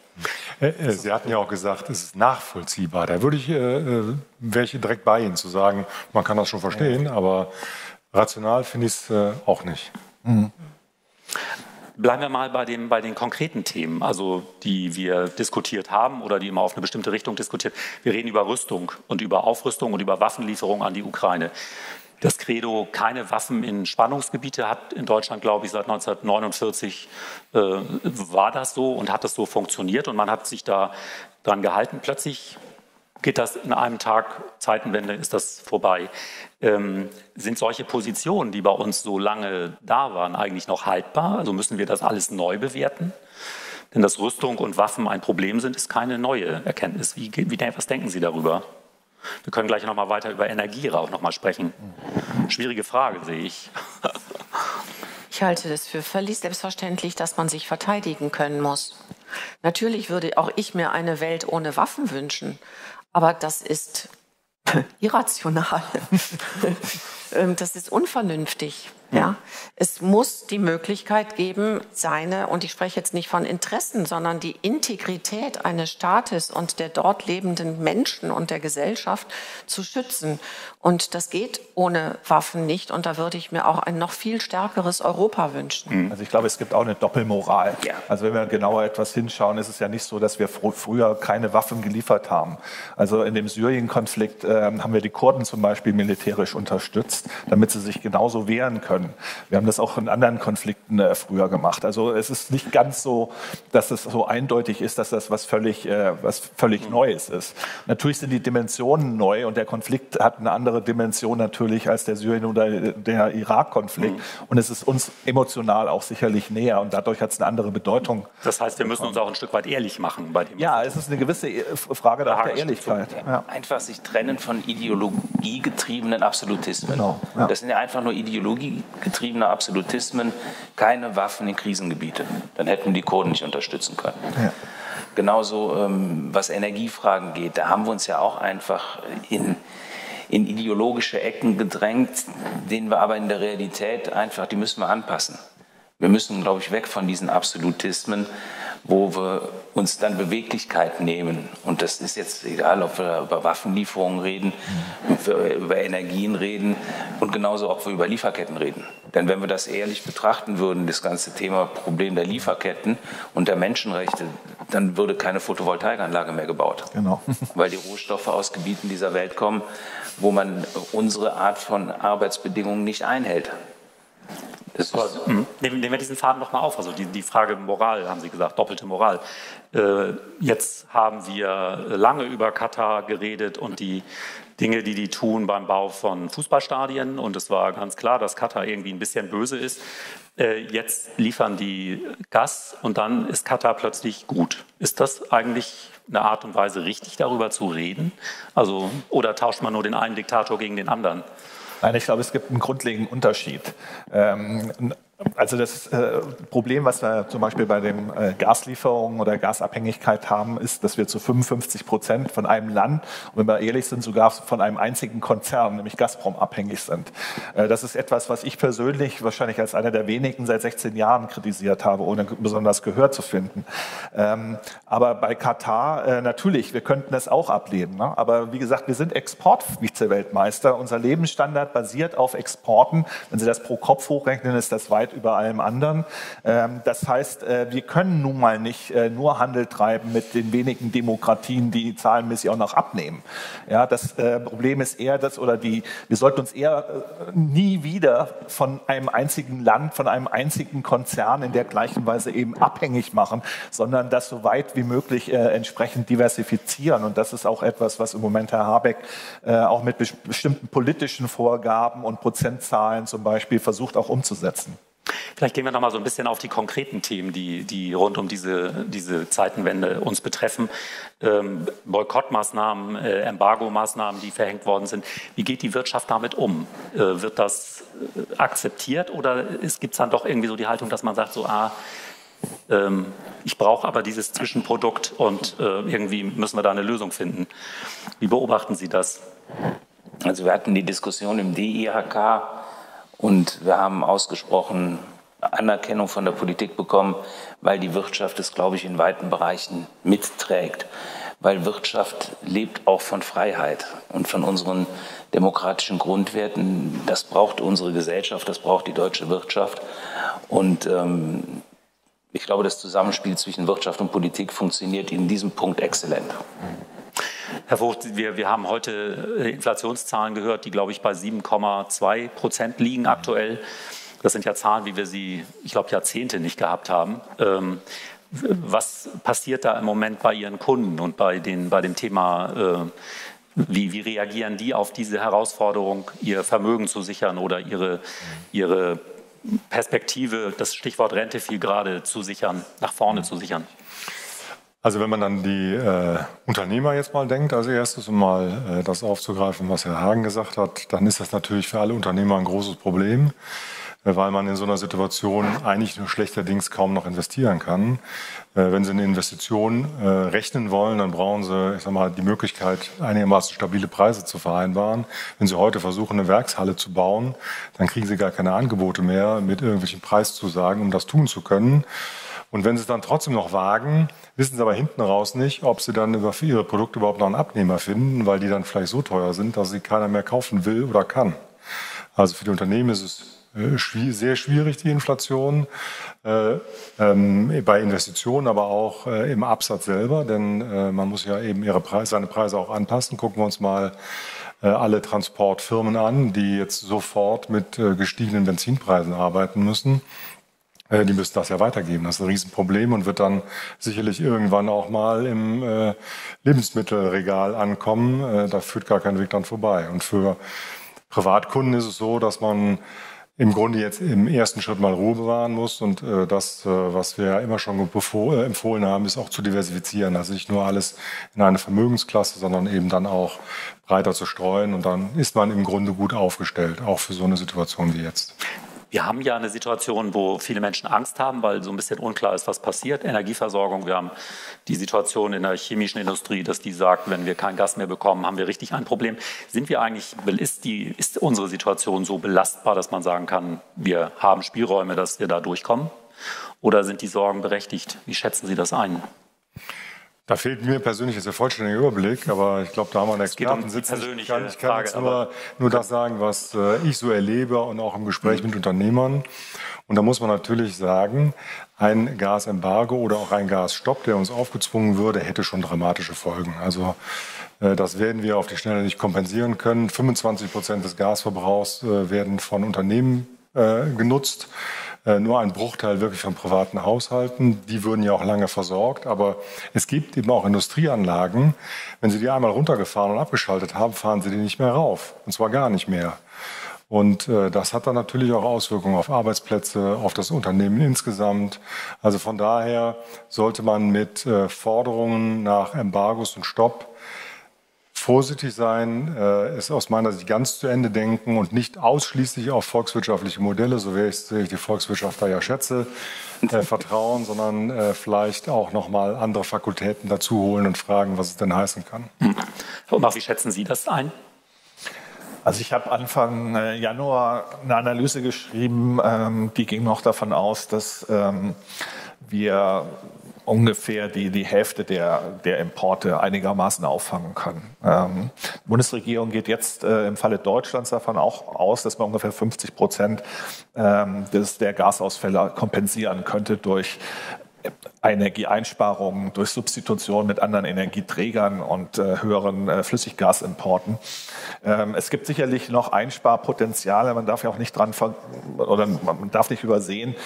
Sie hatten ja auch gesagt, es ist nachvollziehbar. Da würde ich welche direkt bei Ihnen zu sagen, man kann das schon verstehen, aber rational finde ich es auch nicht. Mhm. Bleiben wir mal bei den konkreten Themen, also die wir diskutiert haben oder die immer auf eine bestimmte Richtung diskutiert. Wir reden über Rüstung und über Aufrüstung und über Waffenlieferung an die Ukraine. Das Credo, keine Waffen in Spannungsgebiete, hat in Deutschland, glaube ich, seit 1949 war das so und hat das so funktioniert und man hat sich da dran gehalten. Plötzlich geht das in einem Tag, Zeitenwende, ist das vorbei. Sind solche Positionen, die bei uns so lange da waren, eigentlich noch haltbar? Also müssen wir das alles neu bewerten? Denn dass Rüstung und Waffen ein Problem sind, ist keine neue Erkenntnis. Was denken Sie darüber? Wir können gleich noch mal weiter über Energie auch noch mal sprechen. Schwierige Frage, sehe ich. Ich halte das für völlig selbstverständlich, dass man sich verteidigen können muss. Natürlich würde auch ich mir eine Welt ohne Waffen wünschen. Aber das ist irrational. Das ist unvernünftig. Ja? Es muss die Möglichkeit geben, und ich spreche jetzt nicht von Interessen, sondern die Integrität eines Staates und der dort lebenden Menschen und der Gesellschaft zu schützen. Und das geht ohne Waffen nicht. Und da würde ich mir auch ein noch viel stärkeres Europa wünschen. Also ich glaube, es gibt auch eine Doppelmoral. Ja. Also wenn wir genauer etwas hinschauen, ist es ja nicht so, dass wir früher keine Waffen geliefert haben. Also in dem Syrien-Konflikt haben wir die Kurden zum Beispiel militärisch unterstützt, damit sie sich genauso wehren können. Wir haben das auch in anderen Konflikten früher gemacht. Also es ist nicht ganz so, dass es so eindeutig ist, dass das was völlig Neues ist. Natürlich sind die Dimensionen neu und der Konflikt hat eine andere Dimension natürlich als der Syrien- oder der Irak-Konflikt. Und es ist uns emotional auch sicherlich näher und dadurch hat es eine andere Bedeutung. Das heißt, wir müssen uns auch ein Stück weit ehrlich machen bei dem. Ja, es ist eine gewisse Frage der Ehrlichkeit. Ja. Einfach sich trennen von ideologiegetriebenen Absolutismen. Genau, ja. Das sind ja einfach nur ideologiegetriebene Absolutismen, keine Waffen in Krisengebiete. Dann hätten wir die Kurden nicht unterstützen können. Ja. Genauso, was Energiefragen geht, da haben wir uns ja auch einfach in ideologische Ecken gedrängt, denen wir aber in der Realität einfach, die müssen wir anpassen. Wir müssen, glaube ich, weg von diesen Absolutismen, wo wir uns dann Beweglichkeit nehmen. Und das ist jetzt egal, ob wir über Waffenlieferungen reden, ob wir über Energien reden und genauso, ob wir über Lieferketten reden. Denn wenn wir das ehrlich betrachten würden, das ganze Thema Problem der Lieferketten und der Menschenrechte, dann würde keine Photovoltaikanlage mehr gebaut. Genau. Weil die Rohstoffe aus Gebieten dieser Welt kommen, wo man unsere Art von Arbeitsbedingungen nicht einhält. Nehmen wir diesen Faden noch mal auf. Also die Frage Moral, haben Sie gesagt, doppelte Moral. Jetzt haben wir lange über Katar geredet und die Dinge, die tun beim Bau von Fußballstadien. Und es war ganz klar, dass Katar irgendwie ein bisschen böse ist. Jetzt liefern die Gas und dann ist Katar plötzlich gut. Ist das eigentlich eine Art und Weise, richtig darüber zu reden? Also, oder tauscht man nur den einen Diktator gegen den anderen? Nein, ich glaube, es gibt einen grundlegenden Unterschied. Also das Problem, was wir zum Beispiel bei den Gaslieferungen oder Gasabhängigkeit haben, ist, dass wir zu 55% von einem Land, und wenn wir ehrlich sind, sogar von einem einzigen Konzern, nämlich Gazprom, abhängig sind. Das ist etwas, was ich persönlich wahrscheinlich als einer der wenigen seit 16 Jahren kritisiert habe, ohne besonders Gehör zu finden. Aber bei Katar, natürlich, wir könnten es auch ablehnen. Ne? Aber wie gesagt, wir sind Export-Vize-Weltmeister. Unser Lebensstandard basiert auf Exporten. Wenn Sie das pro Kopf hochrechnen, ist das weit über allem anderen. Das heißt, wir können nun mal nicht nur Handel treiben mit den wenigen Demokratien, die zahlenmäßig auch noch abnehmen. Ja, das Problem ist eher, wir sollten uns eher nie wieder von einem einzigen Land, von einem einzigen Konzern in der gleichen Weise eben abhängig machen, sondern das so weit wie möglich entsprechend diversifizieren. Und das ist auch etwas, was im Moment Herr Habeck auch mit bestimmten politischen Vorgaben und Prozentzahlen zum Beispiel versucht auch umzusetzen. Vielleicht gehen wir noch mal so ein bisschen auf die konkreten Themen, die rund um diese Zeitenwende uns betreffen. Boykottmaßnahmen, Embargo-Maßnahmen, die verhängt worden sind. Wie geht die Wirtschaft damit um? Wird das akzeptiert oder gibt es dann doch irgendwie so die Haltung, dass man sagt, ich brauche aber dieses Zwischenprodukt und irgendwie müssen wir da eine Lösung finden? Wie beobachten Sie das? Also wir hatten die Diskussion im DIHK und wir haben ausgesprochen Anerkennung von der Politik bekommen, weil die Wirtschaft es, glaube ich, in weiten Bereichen mitträgt. Weil Wirtschaft lebt auch von Freiheit und von unseren demokratischen Grundwerten. Das braucht unsere Gesellschaft, das braucht die deutsche Wirtschaft. Und ich glaube, das Zusammenspiel zwischen Wirtschaft und Politik funktioniert in diesem Punkt exzellent. Herr Vogt, wir haben heute Inflationszahlen gehört, die, glaube ich, bei 7,2% liegen aktuell. Das sind ja Zahlen, wie wir sie, ich glaube, Jahrzehnte nicht gehabt haben. Was passiert da im Moment bei Ihren Kunden und bei dem Thema, wie reagieren die auf diese Herausforderung, ihr Vermögen zu sichern oder ihre Perspektive, das Stichwort Rente fiel gerade, zu sichern, nach vorne zu sichern? Also wenn man dann die Unternehmer jetzt mal denkt, als erstes, um mal das aufzugreifen, was Herr Hagen gesagt hat, dann ist das natürlich für alle Unternehmer ein großes Problem. weil man in so einer Situation eigentlich nur schlechterdings kaum noch investieren kann. Wenn Sie eine Investition rechnen wollen, dann brauchen Sie, ich sag mal, die Möglichkeit, einigermaßen stabile Preise zu vereinbaren. Wenn Sie heute versuchen, eine Werkshalle zu bauen, dann kriegen Sie gar keine Angebote mehr mit irgendwelchen Preiszusagen, um das tun zu können. Und wenn Sie es dann trotzdem noch wagen, wissen Sie aber hinten raus nicht, ob Sie dann für Ihre Produkte überhaupt noch einen Abnehmer finden, weil die dann vielleicht so teuer sind, dass sie keiner mehr kaufen will oder kann. Also für die Unternehmen ist es sehr schwierig, die Inflation, bei Investitionen, aber auch im Absatz selber, denn man muss ja eben seine Preise auch anpassen. Gucken wir uns mal alle Transportfirmen an, die jetzt sofort mit gestiegenen Benzinpreisen arbeiten müssen. Die müssen das ja weitergeben. Das ist ein Riesenproblem und wird dann sicherlich irgendwann auch mal im Lebensmittelregal ankommen. Da führt gar kein Weg dran vorbei. Und für Privatkunden ist es so, dass man im Grunde jetzt im ersten Schritt mal Ruhe bewahren muss und was wir ja immer schon empfohlen haben, ist auch zu diversifizieren. Also nicht nur alles in eine Vermögensklasse, sondern eben dann auch breiter zu streuen und dann ist man im Grunde gut aufgestellt, auch für so eine Situation wie jetzt. Wir haben ja eine Situation, wo viele Menschen Angst haben, weil so ein bisschen unklar ist, was passiert. Energieversorgung, wir haben die Situation in der chemischen Industrie, dass die sagt, wenn wir kein Gas mehr bekommen, haben wir richtig ein Problem. Ist unsere Situation so belastbar, dass man sagen kann, wir haben Spielräume, dass wir da durchkommen? Oder sind die Sorgen berechtigt? Wie schätzen Sie das ein? Da fehlt mir persönlich jetzt der vollständige Überblick, aber ich glaube, da haben wir einen Experten sitzen. Ich kann jetzt nur das sagen, was ich so erlebe und auch im Gespräch mit Unternehmern. Und da muss man natürlich sagen, ein Gasembargo oder auch ein Gasstopp, der uns aufgezwungen würde, hätte schon dramatische Folgen. Also das werden wir auf die Schnelle nicht kompensieren können. 25% des Gasverbrauchs werden von Unternehmen genutzt. Nur ein Bruchteil wirklich von privaten Haushalten. Die würden ja auch lange versorgt. Aber es gibt eben auch Industrieanlagen. Wenn Sie die einmal runtergefahren und abgeschaltet haben, fahren Sie die nicht mehr rauf. Und zwar gar nicht mehr. Und das hat dann natürlich auch Auswirkungen auf Arbeitsplätze, auf das Unternehmen insgesamt. Also von daher sollte man mit Forderungen nach Embargos und Stopp vorsichtig sein, es aus meiner Sicht ganz zu Ende denken und nicht ausschließlich auf volkswirtschaftliche Modelle, so wie ich die Volkswirtschaft da ja schätze, vertrauen, sondern vielleicht auch nochmal andere Fakultäten dazu holen und fragen, was es denn heißen kann. Und wie schätzen Sie das ein? Also ich habe Anfang Januar eine Analyse geschrieben, die ging noch davon aus, dass wir ungefähr die Hälfte der Importe einigermaßen auffangen können. Die Bundesregierung geht jetzt im Falle Deutschlands davon auch aus, dass man ungefähr 50% der Gasausfälle kompensieren könnte durch Energieeinsparungen, durch Substitution mit anderen Energieträgern und höheren Flüssiggasimporten. Es gibt sicherlich noch Einsparpotenziale, man darf ja auch nicht man darf nicht übersehen,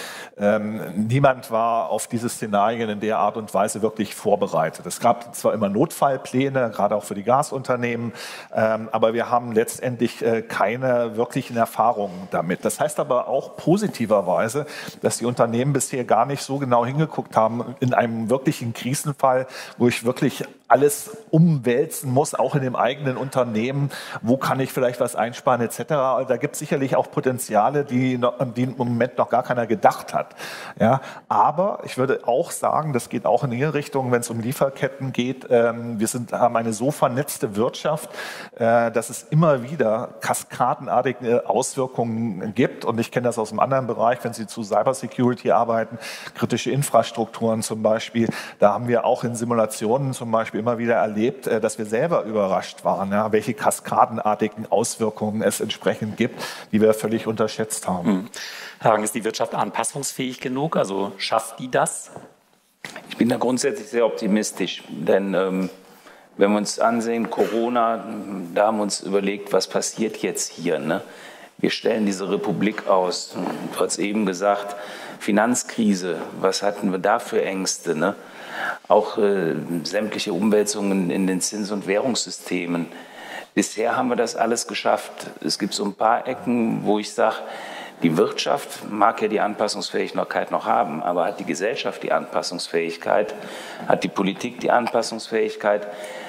niemand war auf diese Szenarien in der Art und Weise wirklich vorbereitet. Es gab zwar immer Notfallpläne, gerade auch für die Gasunternehmen, aber wir haben letztendlich keine wirklichen Erfahrungen damit. Das heißt aber auch positiverweise, dass die Unternehmen bisher gar nicht so genau hingeguckt haben, in einem wirklichen Krisenfall, wo ich wirklich alles umwälzen muss, auch in dem eigenen Unternehmen, wo kann ich vielleicht was einsparen etc. Da gibt es sicherlich auch Potenziale, die im Moment noch gar keiner gedacht hat. Ja, aber ich würde auch sagen, das geht auch in Ihre Richtung, wenn es um Lieferketten geht. Wir haben eine so vernetzte Wirtschaft, dass es immer wieder kaskadenartige Auswirkungen gibt. Und ich kenne das aus einem anderen Bereich, wenn Sie zu Cybersecurity arbeiten, kritische Infrastrukturen zum Beispiel. Da haben wir auch in Simulationen zum Beispiel immer wieder erlebt, dass wir selber überrascht waren, ja, welche kaskadenartigen Auswirkungen es entsprechend gibt, die wir völlig unterschätzt haben. Herr Hagen, ist die Wirtschaft anpassungsfähig genug? Also schafft die das? Ich bin da grundsätzlich sehr optimistisch, denn wenn wir uns ansehen, Corona, da haben wir uns überlegt, was passiert jetzt hier, ne? Wir stellen diese Republik aus. Du hast eben gesagt, Finanzkrise, was hatten wir da für Ängste, ne? Auch sämtliche Umwälzungen in den Zins- und Währungssystemen. Bisher haben wir das alles geschafft. Es gibt so ein paar Ecken, wo ich sage, die Wirtschaft mag ja die Anpassungsfähigkeit noch haben, aber hat die Gesellschaft die Anpassungsfähigkeit, hat die Politik die Anpassungsfähigkeit?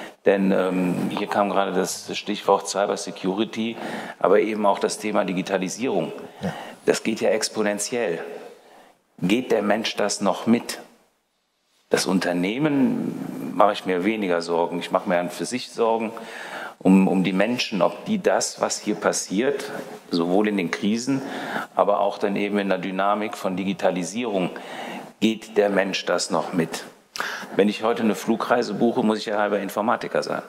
Denn hier kam gerade das Stichwort Cybersecurity, aber eben auch das Thema Digitalisierung. Ja. das geht ja exponentiell. Geht der Mensch das noch mit? Das Unternehmen mache ich mir weniger Sorgen. Ich mache mir an für sich Sorgen um die Menschen, ob die das, was hier passiert, sowohl in den Krisen, aber auch dann eben in der Dynamik von Digitalisierung, geht der Mensch das noch mit? Wenn ich heute eine Flugreise buche, muss ich ja halber Informatiker sein.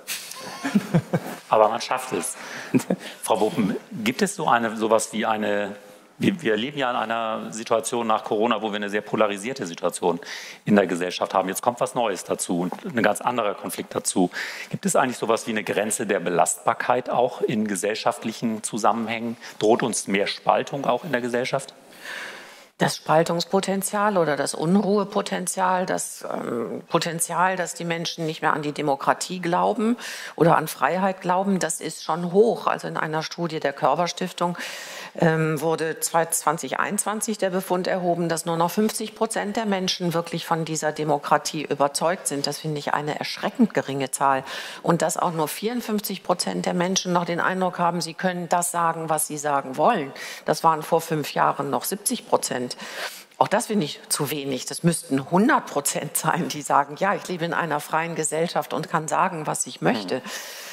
Aber man schafft es. Frau Wuppen, gibt es sowas wie eine... Wir leben ja in einer Situation nach Corona, wo wir eine sehr polarisierte Situation in der Gesellschaft haben. Jetzt kommt was Neues dazu und ein ganz anderer Konflikt dazu. Gibt es eigentlich sowas wie eine Grenze der Belastbarkeit auch in gesellschaftlichen Zusammenhängen? Droht uns mehr Spaltung auch in der Gesellschaft? Das Spaltungspotenzial oder das Unruhepotenzial, das Potenzial, dass die Menschen nicht mehr an die Demokratie glauben oder an Freiheit glauben, das ist schon hoch. Also in einer Studie der Körber-Stiftung wurde 2021 der Befund erhoben, dass nur noch 50% der Menschen wirklich von dieser Demokratie überzeugt sind. Das finde ich eine erschreckend geringe Zahl. Und dass auch nur 54% der Menschen noch den Eindruck haben, sie können das sagen, was sie sagen wollen. Das waren vor 5 Jahren noch 70%. Auch das finde ich zu wenig. Das müssten 100% sein, die sagen, ja, ich lebe in einer freien Gesellschaft und kann sagen, was ich möchte.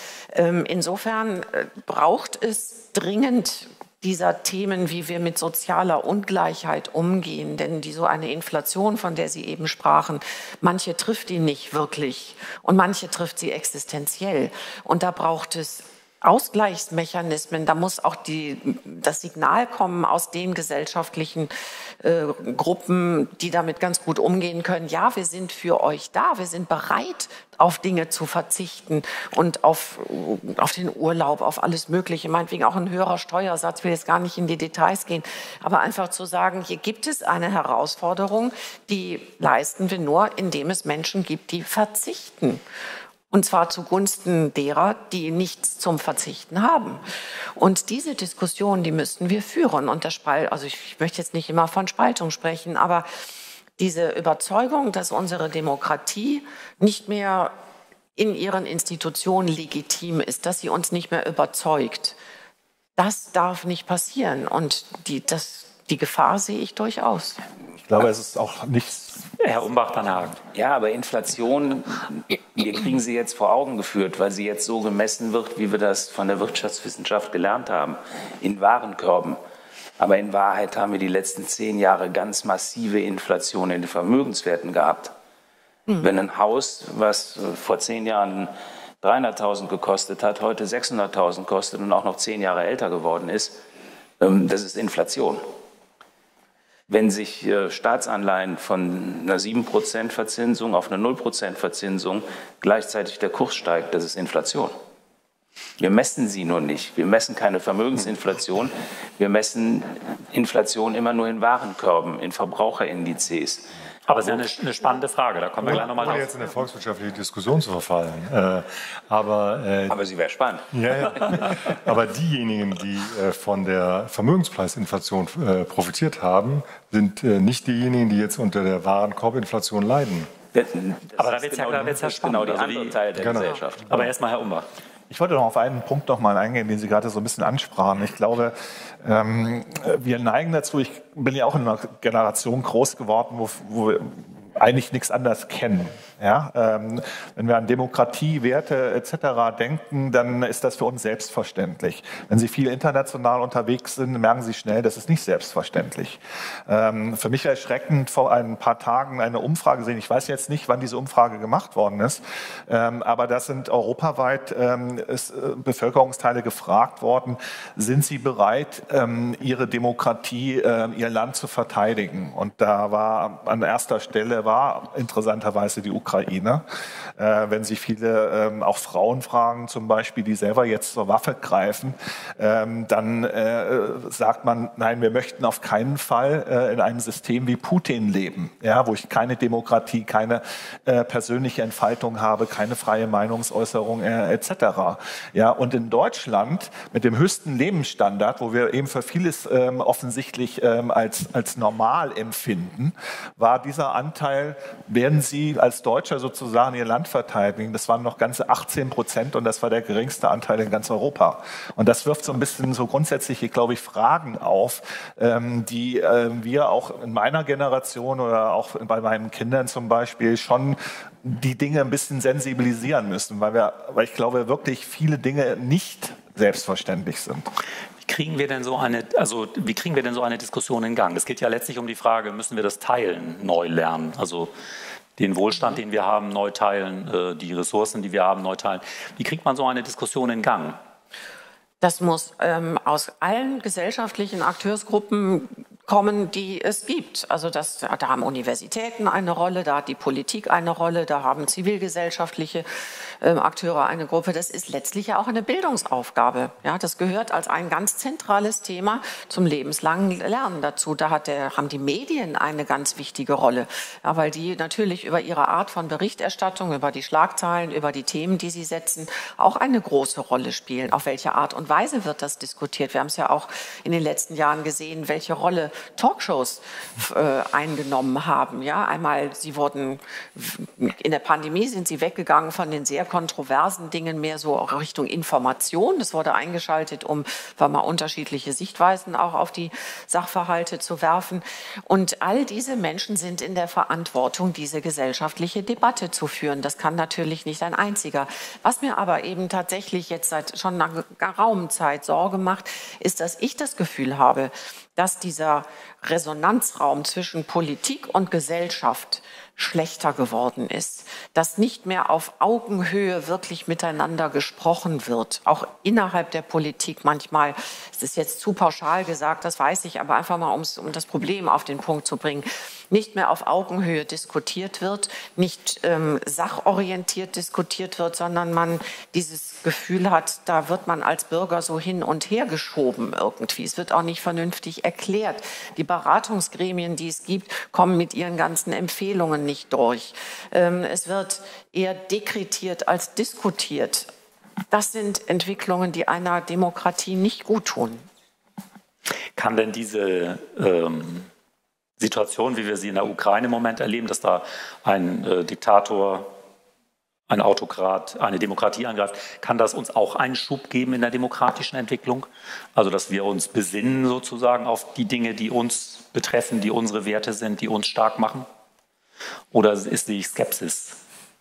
Insofern braucht es dringend dieser Themen, wie wir mit sozialer Ungleichheit umgehen. Denn so eine Inflation, von der Sie eben sprachen, manche trifft die nicht wirklich und manche trifft sie existenziell. Und da braucht es Ausgleichsmechanismen, da muss auch das Signal kommen aus den gesellschaftlichen Gruppen, die damit ganz gut umgehen können. Ja, wir sind für euch da, wir sind bereit, auf Dinge zu verzichten und auf den Urlaub, auf alles Mögliche, meinetwegen auch ein höherer Steuersatz, will jetzt gar nicht in die Details gehen, aber einfach zu sagen, hier gibt es eine Herausforderung, die leisten wir nur, indem es Menschen gibt, die verzichten. Und zwar zugunsten derer, die nichts zum Verzichten haben. Und diese Diskussion, die müssten wir führen. Und also ich möchte jetzt nicht immer von Spaltung sprechen, aber diese Überzeugung, dass unsere Demokratie nicht mehr in ihren Institutionen legitim ist, dass sie uns nicht mehr überzeugt, das darf nicht passieren. Und die Gefahr sehe ich durchaus. Ich glaube, es ist auch nichts. Herr Umbach-Danhagen. Ja, aber Inflation, wir kriegen sie jetzt vor Augen geführt, weil sie jetzt so gemessen wird, wie wir das von der Wirtschaftswissenschaft gelernt haben, in Warenkörben. Aber in Wahrheit haben wir die letzten 10 Jahre ganz massive Inflation in den Vermögenswerten gehabt. Wenn ein Haus, was vor 10 Jahren 300.000 gekostet hat, heute 600.000 kostet und auch noch 10 Jahre älter geworden ist, das ist Inflation. Wenn sich Staatsanleihen von einer 7% Verzinsung auf eine 0% Verzinsung gleichzeitig der Kurs steigt, das ist Inflation. Wir messen sie nur nicht. Wir messen keine Vermögensinflation. Wir messen Inflation immer nur in Warenkörben, in Verbraucherindizes. Aber es ist ja eine spannende Frage, da kommen wir gleich nochmal drauf. Ohne jetzt in eine volkswirtschaftliche Diskussion zu verfallen. Aber sie wäre spannend. Ja. Aber diejenigen, die von der Vermögenspreisinflation profitiert haben, sind nicht diejenigen, die jetzt unter der Warenkorbinflation leiden. Aber da wird es ja spannend. Genau die andere Teil der Gesellschaft. Aber erstmal Herr Umbach. Ich wollte noch auf einen Punkt noch mal eingehen, den Sie gerade so ein bisschen ansprachen. Ich glaube, wir neigen dazu, ich bin ja auch in einer Generation groß geworden, wo wir eigentlich nichts anderes kennen. Ja? Wenn wir an Demokratie, Werte etc. denken, dann ist das für uns selbstverständlich. Wenn Sie viel international unterwegs sind, merken Sie schnell, das ist nicht selbstverständlich. Für mich erschreckend vor ein paar Tagen eine Umfrage sehen. Ich weiß jetzt nicht, wann diese Umfrage gemacht worden ist, aber das sind europaweit Bevölkerungsteile gefragt worden, sind Sie bereit, Ihre Demokratie, Ihr Land zu verteidigen? Und da war an erster Stelle interessanterweise die Ukraine. Wenn Sie viele auch Frauen fragen, zum Beispiel, die selber jetzt zur Waffe greifen, dann sagt man, nein, wir möchten auf keinen Fall in einem System wie Putin leben, ja, wo ich keine Demokratie, keine persönliche Entfaltung habe, keine freie Meinungsäußerung etc. Ja, und in Deutschland mit dem höchsten Lebensstandard, wo wir eben für vieles offensichtlich als normal empfinden, war dieser Anteil, werden Sie als Deutsche Deutsche sozusagen ihr Land verteidigen, das waren noch ganze 18% und das war der geringste Anteil in ganz Europa. Und das wirft so ein bisschen so grundsätzliche, glaube ich, Fragen auf, die wir auch in meiner Generation oder auch bei meinen Kindern zum Beispiel schon die Dinge ein bisschen sensibilisieren müssen, weil ich glaube, wirklich viele Dinge nicht selbstverständlich sind. Wie kriegen wir denn so eine Diskussion in Gang? Es geht ja letztlich um die Frage, müssen wir das Teilen neu lernen? Also den Wohlstand, den wir haben, neu teilen, die Ressourcen, die wir haben, neu teilen. Wie kriegt man so eine Diskussion in Gang? Das muss aus allen gesellschaftlichen Akteursgruppen kommen, die es gibt. Also da haben Universitäten eine Rolle, da hat die Politik eine Rolle, da haben zivilgesellschaftliche Akteure eine Gruppe. Das ist letztlich ja auch eine Bildungsaufgabe. Ja, das gehört als ein ganz zentrales Thema zum lebenslangen Lernen dazu. Da haben die Medien eine ganz wichtige Rolle, ja, weil die natürlich über ihre Art von Berichterstattung, über die Schlagzeilen, über die Themen, die sie setzen, auch eine große Rolle spielen. Auf welche Art und Weise wird das diskutiert? Wir haben es ja auch in den letzten Jahren gesehen, welche Rolle Talkshows eingenommen haben. Ja, einmal, in der Pandemie sind sie weggegangen von den sehr kontroversen Dingen, mehr so Richtung Information. Das wurde eingeschaltet, um mal unterschiedliche Sichtweisen auch auf die Sachverhalte zu werfen. Und all diese Menschen sind in der Verantwortung, diese gesellschaftliche Debatte zu führen. Das kann natürlich nicht ein einziger. Was mir aber eben tatsächlich jetzt seit schon einer geraumen Zeit Sorge macht, ist, dass ich das Gefühl habe, dass dieser Resonanzraum zwischen Politik und Gesellschaft schlechter geworden ist, dass nicht mehr auf Augenhöhe wirklich miteinander gesprochen wird, auch innerhalb der Politik manchmal. Es ist jetzt zu pauschal gesagt, das weiß ich, aber einfach mal, um das Problem auf den Punkt zu bringen, nicht mehr auf Augenhöhe diskutiert wird, nicht sachorientiert diskutiert wird, sondern man dieses Gefühl hat, da wird man als Bürger so hin und her geschoben irgendwie. Es wird auch nicht vernünftig erklärt. Die Beratungsgremien, die es gibt, kommen mit ihren ganzen Empfehlungen nicht durch. Es wird eher dekretiert als diskutiert. Das sind Entwicklungen, die einer Demokratie nicht gut tun. Kann denn diese Situation, wie wir sie in der Ukraine im Moment erleben, dass da ein Diktator, ein Autokrat, eine Demokratie angreift, kann das uns auch einen Schub geben in der demokratischen Entwicklung? Also, dass wir uns besinnen sozusagen auf die Dinge, die uns betreffen, die unsere Werte sind, die uns stark machen? Oder ist die Skepsis?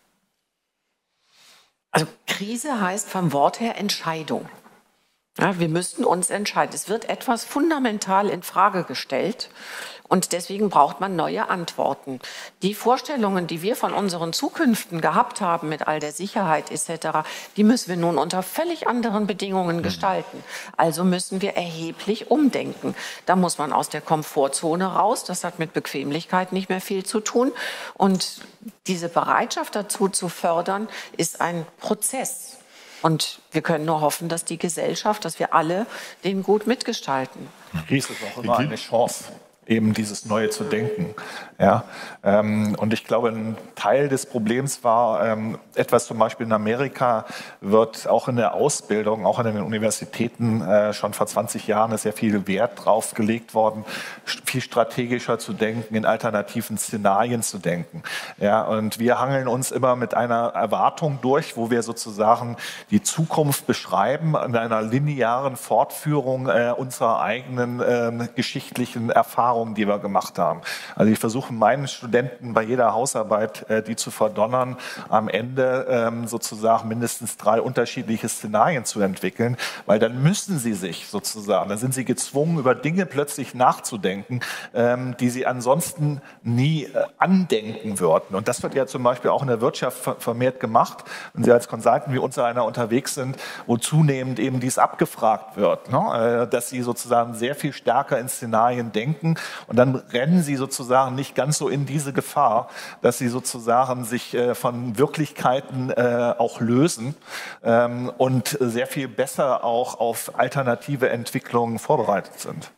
Also Krise heißt vom Wort her Entscheidung. Ja, wir müssten uns entscheiden. Es wird etwas fundamental in Frage gestellt und deswegen braucht man neue Antworten. Die Vorstellungen, die wir von unseren Zukünften gehabt haben mit all der Sicherheit etc., die müssen wir nun unter völlig anderen Bedingungen gestalten. Also müssen wir erheblich umdenken. Da muss man aus der Komfortzone raus. Das hat mit Bequemlichkeit nicht mehr viel zu tun. Und diese Bereitschaft dazu zu fördern, ist ein Prozess. Und wir können nur hoffen, dass die Gesellschaft, dass wir alle den gut mitgestalten. Krise ist auch immer eine Chance, eben dieses Neue zu denken. Ja? Und ich glaube, ein Teil des Problems war, etwas zum Beispiel in Amerika wird auch in der Ausbildung, auch an den Universitäten schon vor 20 Jahren ist sehr viel Wert drauf gelegt worden, viel strategischer zu denken, in alternativen Szenarien zu denken. Ja? Und wir hangeln uns immer mit einer Erwartung durch, wo wir sozusagen die Zukunft beschreiben, in einer linearen Fortführung unserer eigenen geschichtlichen Erfahrungen, die wir gemacht haben. Also ich versuche meinen Studenten bei jeder Hausarbeit, die zu verdonnern, am Ende sozusagen mindestens 3 unterschiedliche Szenarien zu entwickeln, weil dann müssen sie sich sozusagen, dann sind sie gezwungen, über Dinge plötzlich nachzudenken, die sie ansonsten nie andenken würden. Und das wird ja zum Beispiel auch in der Wirtschaft vermehrt gemacht, wenn Sie als Consultant wie unser einer unterwegs sind, wo zunehmend eben dies abgefragt wird, ne? Dass sie sozusagen sehr viel stärker in Szenarien denken und dann rennen sie sozusagen nicht ganz so in diese Gefahr, dass sie sozusagen sich von Wirklichkeiten auch lösen und sehr viel besser auch auf alternative Entwicklungen vorbereitet sind.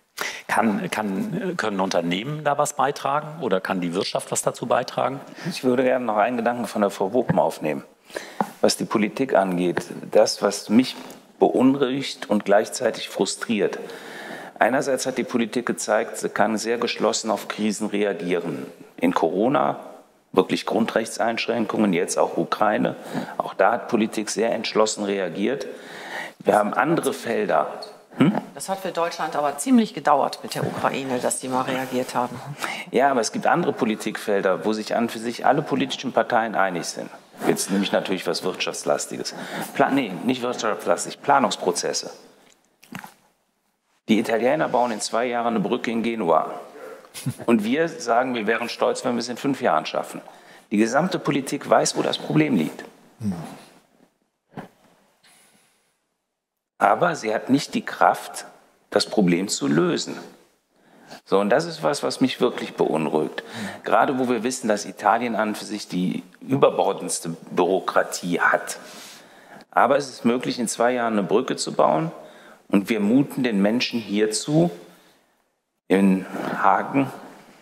Können Unternehmen da was beitragen oder kann die Wirtschaft was dazu beitragen? Ich würde gerne noch einen Gedanken von der Frau Wopen aufnehmen. Was die Politik angeht, das, was mich beunruhigt und gleichzeitig frustriert. Einerseits hat die Politik gezeigt, sie kann sehr geschlossen auf Krisen reagieren. In Corona wirklich Grundrechtseinschränkungen, jetzt auch Ukraine. Auch da hat Politik sehr entschlossen reagiert. Wir haben andere Felder. Das hat für Deutschland aber ziemlich gedauert mit der Ukraine, dass die mal reagiert haben. Ja, aber es gibt andere Politikfelder, wo sich an für sich alle politischen Parteien einig sind. Jetzt nehme ich natürlich was Wirtschaftslastiges. Nicht wirtschaftslastig, Planungsprozesse. Die Italiener bauen in 2 Jahren eine Brücke in Genua. Und wir sagen, wir wären stolz, wenn wir es in 5 Jahren schaffen. Die gesamte Politik weiß, wo das Problem liegt. Aber sie hat nicht die Kraft, das Problem zu lösen. So, und das ist was mich wirklich beunruhigt. Gerade wo wir wissen, dass Italien an für sich die überbordendste Bürokratie hat. Aber es ist möglich, in 2 Jahren eine Brücke zu bauen. Und wir muten den Menschen hierzu, in Hagen,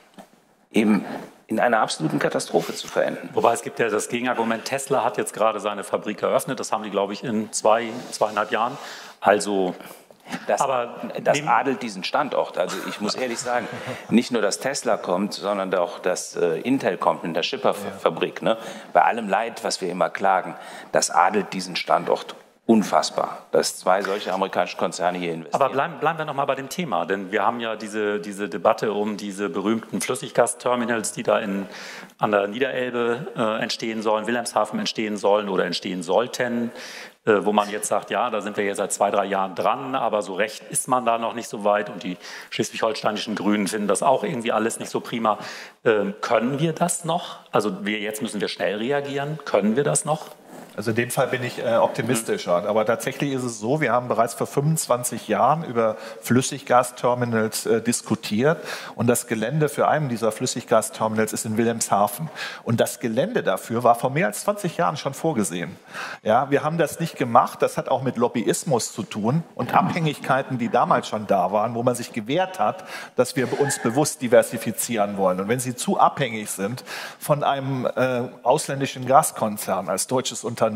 eben in einer absoluten Katastrophe zu verenden. Wobei es gibt ja das Gegenargument, Tesla hat jetzt gerade seine Fabrik eröffnet, das haben die, glaube ich, in 2,5 Jahren. Also, das adelt diesen Standort. Also ich muss ehrlich sagen, nicht nur, dass Tesla kommt, sondern auch, dass Intel kommt in der Chipperfabrik. Ne? Bei allem Leid, was wir immer klagen, das adelt diesen Standort unfassbar, dass 2 solche amerikanische Konzerne hier investieren. Aber bleiben wir noch mal bei dem Thema, denn wir haben ja diese Debatte um diese berühmten Flüssiggasterminals, die da an der Niederelbe entstehen sollen, Wilhelmshaven entstehen sollen oder entstehen sollten, wo man jetzt sagt, ja, da sind wir jetzt seit 2-3 Jahren dran, aber so recht ist man da noch nicht so weit und die schleswig-holsteinischen Grünen finden das auch irgendwie alles nicht so prima. Können wir das noch? Also jetzt müssen wir schnell reagieren. Können wir das noch? Also in dem Fall bin ich optimistischer. Aber tatsächlich ist es so, wir haben bereits vor 25 Jahren über Flüssiggasterminals diskutiert. Und das Gelände für einen dieser Flüssiggasterminals ist in Wilhelmshaven. Und das Gelände dafür war vor mehr als 20 Jahren schon vorgesehen. Ja, wir haben das nicht gemacht. Das hat auch mit Lobbyismus zu tun und Abhängigkeiten, die damals schon da waren, wo man sich gewehrt hat, dass wir uns bewusst diversifizieren wollen. Und wenn Sie zu abhängig sind von einem ausländischen Gaskonzern als deutsches Unternehmen,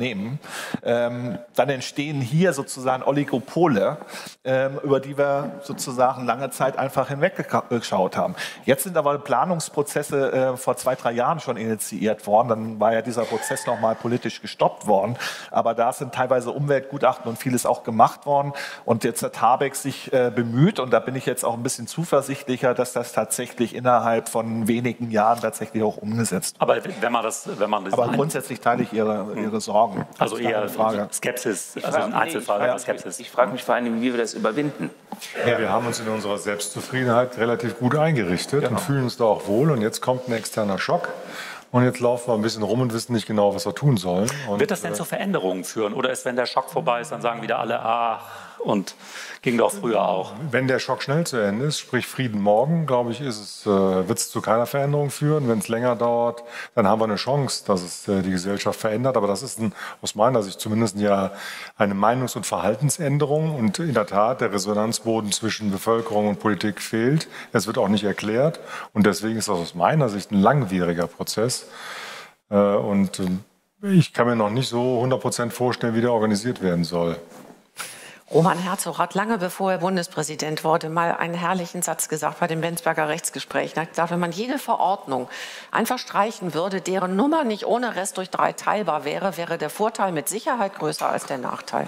dann entstehen hier sozusagen Oligopole, über die wir sozusagen lange Zeit einfach hinweggeschaut haben. Jetzt sind aber Planungsprozesse vor 2-3 Jahren schon initiiert worden. Dann war ja dieser Prozess nochmal politisch gestoppt worden. Aber da sind teilweise Umweltgutachten und vieles auch gemacht worden. Und jetzt hat Habeck sich bemüht, und da bin ich jetzt auch ein bisschen zuversichtlicher, dass das tatsächlich innerhalb von wenigen Jahren tatsächlich auch umgesetzt wird. Aber wenn man das aber grundsätzlich teile ich Ihre Sorgen. Also eher Skepsis, also ein Einzelfall, Skepsis. Ich frage mich vor allem, wie wir das überwinden. Ja, wir haben uns in unserer Selbstzufriedenheit relativ gut eingerichtet und fühlen uns da auch wohl. Und jetzt kommt ein externer Schock. Und jetzt laufen wir ein bisschen rum und wissen nicht genau, was wir tun sollen. Und wird das denn zu Veränderungen führen? Oder ist, wenn der Schock vorbei ist, dann sagen wieder alle, und ging doch früher auch? Wenn der Schock schnell zu Ende ist, sprich Frieden morgen, glaube ich, wird es zu keiner Veränderung führen. Wenn es länger dauert, dann haben wir eine Chance, dass es die Gesellschaft verändert. Aber das ist aus meiner Sicht zumindest ja eine Meinungs- und Verhaltensänderung. Und in der Tat, der Resonanzboden zwischen Bevölkerung und Politik fehlt. Es wird auch nicht erklärt. Und deswegen ist das aus meiner Sicht ein langwieriger Prozess. Und ich kann mir noch nicht so 100% vorstellen, wie der organisiert werden soll. Roman Herzog hat lange bevor er Bundespräsident wurde, mal einen herrlichen Satz gesagt bei dem Benzberger Rechtsgespräch. Er hat gesagt, wenn man jede Verordnung einfach streichen würde, deren Nummer nicht ohne Rest durch 3 teilbar wäre, wäre der Vorteil mit Sicherheit größer als der Nachteil.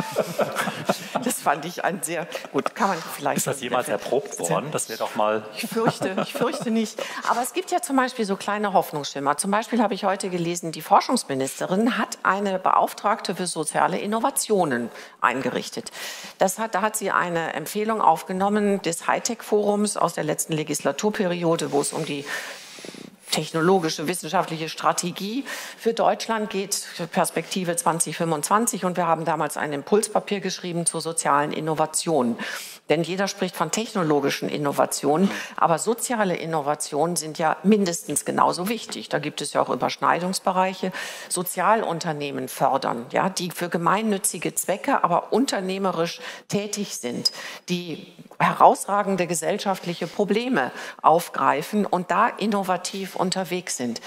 Das fand ich ein sehr gut. Kann man vielleicht. Ist das jemals erprobt worden? Das wäre doch mal. Ich fürchte nicht. Aber es gibt ja zum Beispiel so kleine Hoffnungsschimmer. Zum Beispiel habe ich heute gelesen, die Forschungsministerin hat eine Beauftragte für soziale Innovationen eingerichtet. Da hat sie eine Empfehlung aufgenommen des Hightech-Forums aus der letzten Legislaturperiode, wo es um die technologische, wissenschaftliche Strategie für Deutschland geht, Perspektive 2025. Und wir haben damals ein Impulspapier geschrieben zur sozialen Innovation. Denn jeder spricht von technologischen Innovationen, aber soziale Innovationen sind ja mindestens genauso wichtig. Da gibt es ja auch Überschneidungsbereiche. Sozialunternehmen fördern, ja, die für gemeinnützige Zwecke, aber unternehmerisch tätig sind, die herausragende gesellschaftliche Probleme aufgreifen und da innovativ unterwegs sind.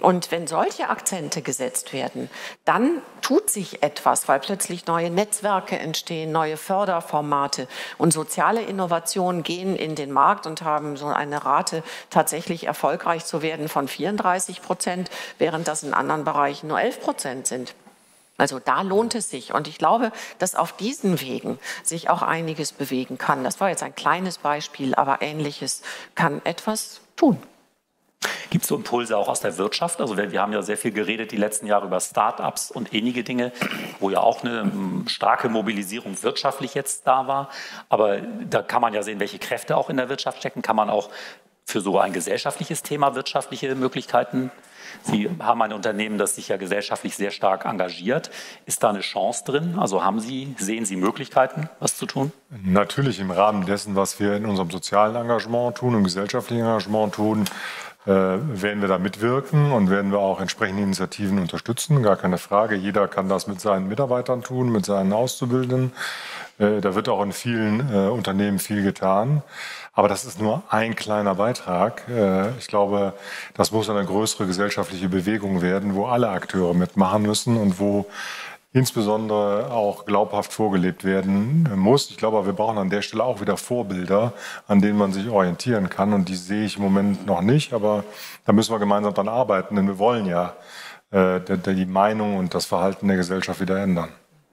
Und wenn solche Akzente gesetzt werden, dann tut sich etwas, weil plötzlich neue Netzwerke entstehen, neue Förderformate und soziale Innovationen gehen in den Markt und haben so eine Rate, tatsächlich erfolgreich zu werden von 34%, während das in anderen Bereichen nur 11% sind. Also da lohnt es sich. Und ich glaube, dass auf diesen Wegen sich auch einiges bewegen kann. Das war jetzt ein kleines Beispiel, aber Ähnliches kann etwas tun. Gibt es so Impulse auch aus der Wirtschaft? Also wir haben ja sehr viel geredet die letzten Jahre über Start-ups und ähnliche Dinge, wo ja auch eine starke Mobilisierung wirtschaftlich jetzt da war. Aber da kann man ja sehen, welche Kräfte auch in der Wirtschaft stecken. Kann man auch für so ein gesellschaftliches Thema wirtschaftliche Möglichkeiten? Sie haben ein Unternehmen, das sich ja gesellschaftlich sehr stark engagiert. Ist da eine Chance drin? Also sehen Sie Möglichkeiten, was zu tun? Natürlich im Rahmen dessen, was wir in unserem sozialen Engagement tun und gesellschaftlichen Engagement tun, werden wir da mitwirken und werden wir auch entsprechende Initiativen unterstützen. Gar keine Frage. Jeder kann das mit seinen Mitarbeitern tun, mit seinen Auszubildenden. Da wird auch in vielen Unternehmen viel getan. Aber das ist nur ein kleiner Beitrag. Ich glaube, das muss eine größere gesellschaftliche Bewegung werden, wo alle Akteure mitmachen müssen und wo insbesondere auch glaubhaft vorgelebt werden muss. Ich glaube, wir brauchen an der Stelle auch wieder Vorbilder, an denen man sich orientieren kann. Und die sehe ich im Moment noch nicht, aber da müssen wir gemeinsam dran arbeiten, denn wir wollen ja die Meinung und das Verhalten der Gesellschaft wieder ändern.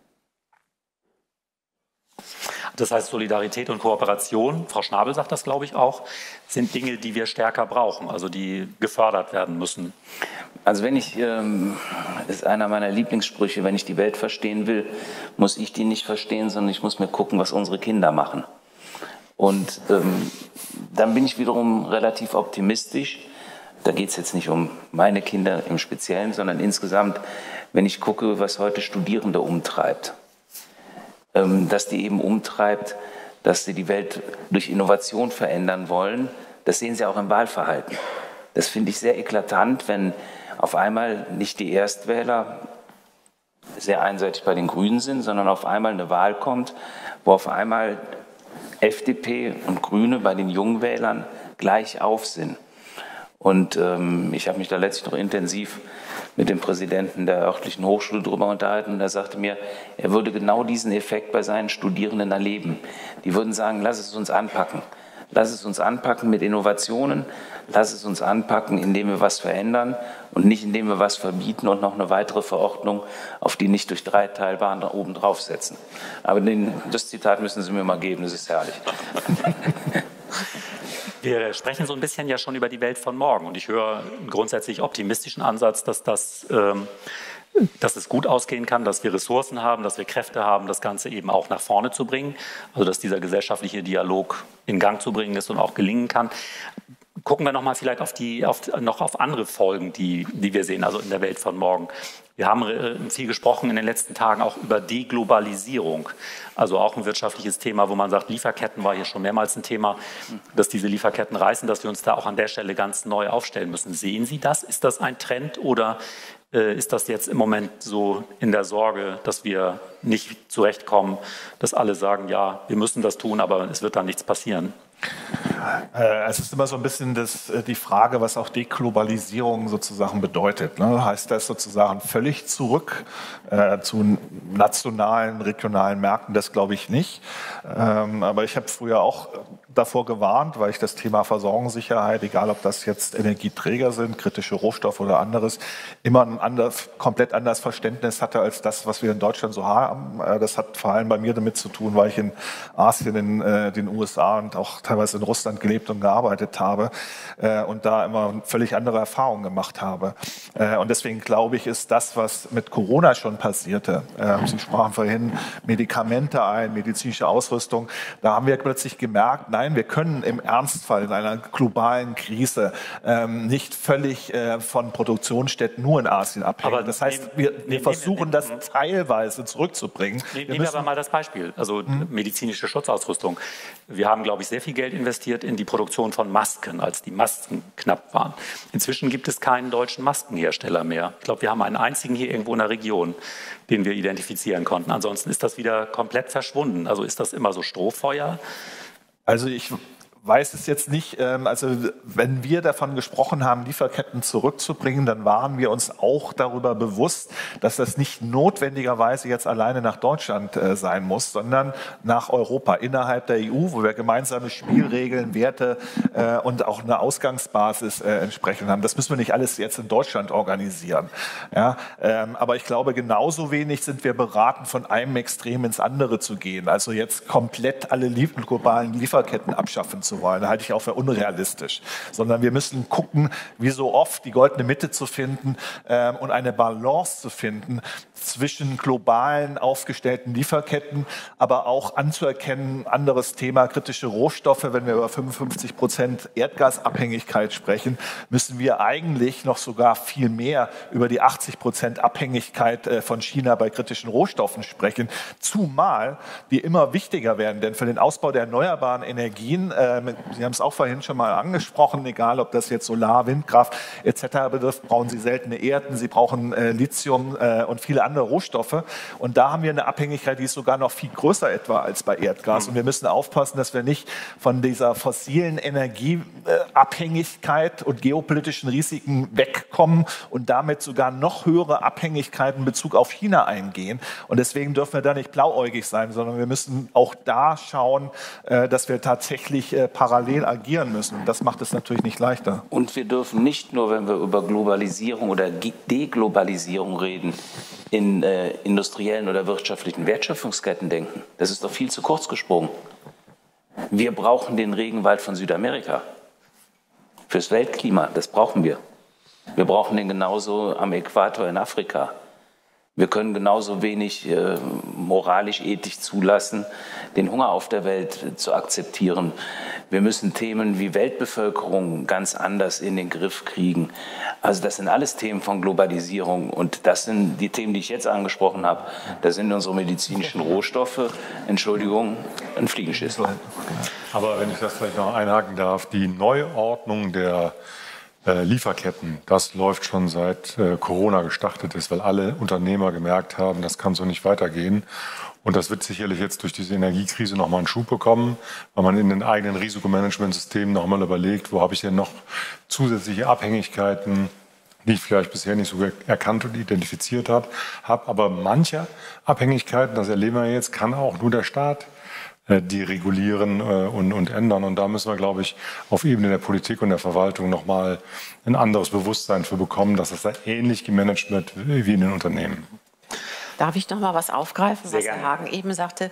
Das heißt, Solidarität und Kooperation, Frau Schnabel sagt das, glaube ich, auch, sind Dinge, die wir stärker brauchen, also die gefördert werden müssen. Also ist einer meiner Lieblingssprüche, wenn ich die Welt verstehen will, muss ich die nicht verstehen, sondern ich muss mir gucken, was unsere Kinder machen. Und dann bin ich wiederum relativ optimistisch. Da geht es jetzt nicht um meine Kinder im Speziellen, sondern insgesamt, wenn ich gucke, was heute Studierende umtreibt. Dass die eben umtreibt, dass sie die Welt durch Innovation verändern wollen. Das sehen Sie auch im Wahlverhalten. Das finde ich sehr eklatant, wenn auf einmal nicht die Erstwähler sehr einseitig bei den Grünen sind, sondern auf einmal eine Wahl kommt, wo auf einmal FDP und Grüne bei den jungen Wählern gleich auf sind. Und ich habe mich da letztlich noch intensiv mit dem Präsidenten der örtlichen Hochschule darüber unterhalten und er sagte mir, er würde genau diesen Effekt bei seinen Studierenden erleben. Die würden sagen, lass es uns anpacken. Lass es uns anpacken mit Innovationen, lass es uns anpacken, indem wir was verändern und nicht indem wir was verbieten und noch eine weitere Verordnung, auf die nicht durch 3 Teilbaren da oben draufsetzen. Aber das Zitat müssen Sie mir mal geben, das ist herrlich. Wir sprechen so ein bisschen ja schon über die Welt von morgen und ich höre einen grundsätzlich optimistischen Ansatz, dass es gut ausgehen kann, dass wir Ressourcen haben, dass wir Kräfte haben, das Ganze eben auch nach vorne zu bringen, also dass dieser gesellschaftliche Dialog in Gang zu bringen ist und auch gelingen kann. Gucken wir nochmal vielleicht auf andere Folgen, die wir sehen, also in der Welt von morgen. Wir haben viel gesprochen in den letzten Tagen auch über Deglobalisierung, also auch ein wirtschaftliches Thema, wo man sagt, Lieferketten war hier schon mehrmals ein Thema, dass diese Lieferketten reißen, dass wir uns da auch an der Stelle ganz neu aufstellen müssen. Sehen Sie das? Ist das ein Trend oder ist das jetzt im Moment so in der Sorge, dass wir nicht zurechtkommen, dass alle sagen, ja, wir müssen das tun, aber es wird dann nichts passieren? Es ist immer so ein bisschen die Frage, was auch Deglobalisierung sozusagen bedeutet. Ne? Heißt das sozusagen völlig zurück zu nationalen, regionalen Märkten? Das glaube ich nicht. Aber ich habe früher auch davor gewarnt, weil ich das Thema Versorgungssicherheit, egal ob das jetzt Energieträger sind, kritische Rohstoffe oder anderes, immer ein komplett anderes Verständnis hatte als das, was wir in Deutschland so haben. Das hat vor allem bei mir damit zu tun, weil ich in Asien, in den USA und auch teilweise in Russland gelebt und gearbeitet habe und da immer völlig andere Erfahrungen gemacht habe. Und deswegen glaube ich, ist das, was mit Corona schon passierte, Sie sprachen vorhin Medikamente ein, medizinische Ausrüstung, da haben wir plötzlich gemerkt, nein, wir können im Ernstfall in einer globalen Krise nicht völlig von Produktionsstätten nur in Asien abhängen. Aber das heißt, wir versuchen das teilweise zurückzubringen. Nehmen wir aber mal das Beispiel, also medizinische Schutzausrüstung. Wir haben, glaube ich, sehr viel Geld investiert in die Produktion von Masken, als die Masken knapp waren. Inzwischen gibt es keinen deutschen Maskenhersteller mehr. Ich glaube, wir haben einen einzigen hier irgendwo in der Region, den wir identifizieren konnten. Ansonsten ist das wieder komplett verschwunden. Also ist das immer so Strohfeuer? Also ich weiß es jetzt nicht, also wenn wir davon gesprochen haben, Lieferketten zurückzubringen, dann waren wir uns auch darüber bewusst, dass das nicht notwendigerweise jetzt alleine nach Deutschland sein muss, sondern nach Europa, innerhalb der EU, wo wir gemeinsame Spielregeln, Werte und auch eine Ausgangsbasis entsprechend haben. Das müssen wir nicht alles jetzt in Deutschland organisieren. Ja? Aber ich glaube, genauso wenig sind wir beraten, von einem Extrem ins andere zu gehen. Also jetzt komplett alle globalen Lieferketten abschaffen zu wollen, halte ich auch für unrealistisch. Sondern wir müssen gucken, wie so oft die goldene Mitte zu finden und eine Balance zu finden zwischen globalen aufgestellten Lieferketten, aber auch anzuerkennen, anderes Thema, kritische Rohstoffe. Wenn wir über 55% Erdgasabhängigkeit sprechen, müssen wir eigentlich noch sogar viel mehr über die 80% Abhängigkeit von China bei kritischen Rohstoffen sprechen, zumal die immer wichtiger werden. Denn für den Ausbau der erneuerbaren Energien, Sie haben es auch vorhin schon mal angesprochen, egal ob das jetzt Solar, Windkraft etc. betrifft, brauchen Sie seltene Erden, Sie brauchen Lithium und viele andere Rohstoffe. Und da haben wir eine Abhängigkeit, die ist sogar noch viel größer etwa als bei Erdgas. Und wir müssen aufpassen, dass wir nicht von dieser fossilen Energieabhängigkeit und geopolitischen Risiken wegkommen und damit sogar noch höhere Abhängigkeiten in Bezug auf China eingehen. Und deswegen dürfen wir da nicht blauäugig sein, sondern wir müssen auch da schauen, dass wir tatsächlich parallel agieren müssen. Das macht es natürlich nicht leichter. Und wir dürfen nicht nur, wenn wir über Globalisierung oder Deglobalisierung reden, in industriellen oder wirtschaftlichen Wertschöpfungsketten denken. Das ist doch viel zu kurz gesprungen. Wir brauchen den Regenwald von Südamerika fürs Weltklima. Das brauchen wir. Wir brauchen den genauso am Äquator in Afrika. Wir können genauso wenig moralisch, ethisch zulassen, den Hunger auf der Welt zu akzeptieren. Wir müssen Themen wie Weltbevölkerung ganz anders in den Griff kriegen. Also das sind alles Themen von Globalisierung und das sind die Themen, die ich jetzt angesprochen habe. Das sind unsere medizinischen Rohstoffe. Entschuldigung, ein Fliegenschiss. Aber wenn ich das vielleicht noch einhaken darf, die Neuordnung der Lieferketten, das läuft schon seit Corona gestartet ist, weil alle Unternehmer gemerkt haben, das kann so nicht weitergehen. Und das wird sicherlich jetzt durch diese Energiekrise nochmal einen Schub bekommen, weil man in den eigenen Risikomanagementsystemen nochmal überlegt, wo habe ich denn noch zusätzliche Abhängigkeiten, die ich vielleicht bisher nicht so erkannt und identifiziert habe. Aber manche Abhängigkeiten, das erleben wir jetzt, kann auch nur der Staat die regulieren und ändern. Und da müssen wir, glaube ich, auf Ebene der Politik und der Verwaltung nochmal ein anderes Bewusstsein für bekommen, dass das da ähnlich gemanagt wird wie in den Unternehmen. Darf ich noch mal was aufgreifen, was Herr Hagen eben sagte?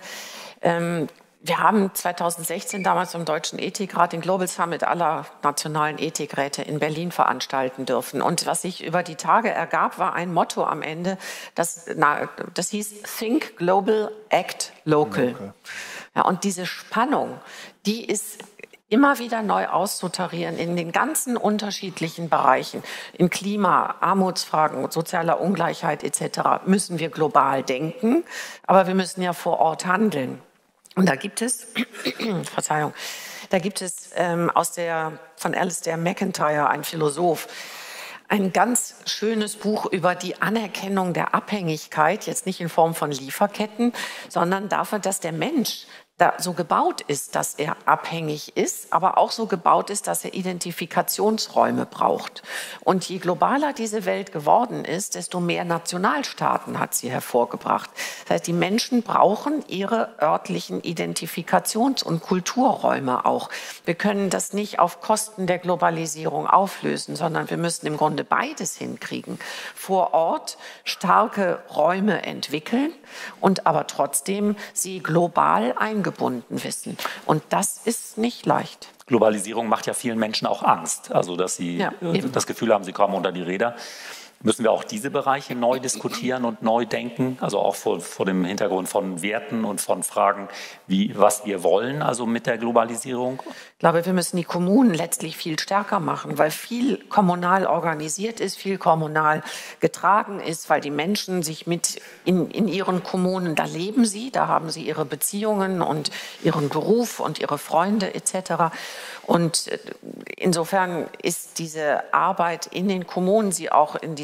Wir haben 2016 damals im Deutschen Ethikrat den Global Summit aller nationalen Ethikräte in Berlin veranstalten dürfen. Und was sich über die Tage ergab, war ein Motto am Ende, das hieß Think Global, Act Local. Ja, und diese Spannung, die ist immer wieder neu auszutarieren in den ganzen unterschiedlichen Bereichen. In Klima, Armutsfragen, sozialer Ungleichheit etc. müssen wir global denken, aber wir müssen ja vor Ort handeln. Und da gibt es, Verzeihung, da gibt es von Alistair McIntyre, ein Philosoph, ein ganz schönes Buch über die Anerkennung der Abhängigkeit, jetzt nicht in Form von Lieferketten, sondern dafür, dass der Mensch da so gebaut ist, dass er abhängig ist, aber auch so gebaut ist, dass er Identifikationsräume braucht. Und je globaler diese Welt geworden ist, desto mehr Nationalstaaten hat sie hervorgebracht. Das heißt, die Menschen brauchen ihre örtlichen Identifikations- und Kulturräume auch. Wir können das nicht auf Kosten der Globalisierung auflösen, sondern wir müssen im Grunde beides hinkriegen. Vor Ort starke Räume entwickeln und aber trotzdem sie global eingebunden wissen. Und das ist nicht leicht. Globalisierung macht ja vielen Menschen auch Angst, also dass sie das Gefühl haben, sie kommen unter die Räder. Müssen wir auch diese Bereiche neu diskutieren und neu denken, also auch vor dem Hintergrund von Werten und von Fragen, was wir wollen, also mit der Globalisierung? Ich glaube, wir müssen die Kommunen letztlich viel stärker machen, weil viel kommunal organisiert ist, viel kommunal getragen ist, weil die Menschen sich mit in ihren Kommunen, da leben sie, da haben sie ihre Beziehungen und ihren Beruf und ihre Freunde etc. Und insofern ist diese Arbeit in den Kommunen, sie auch in diese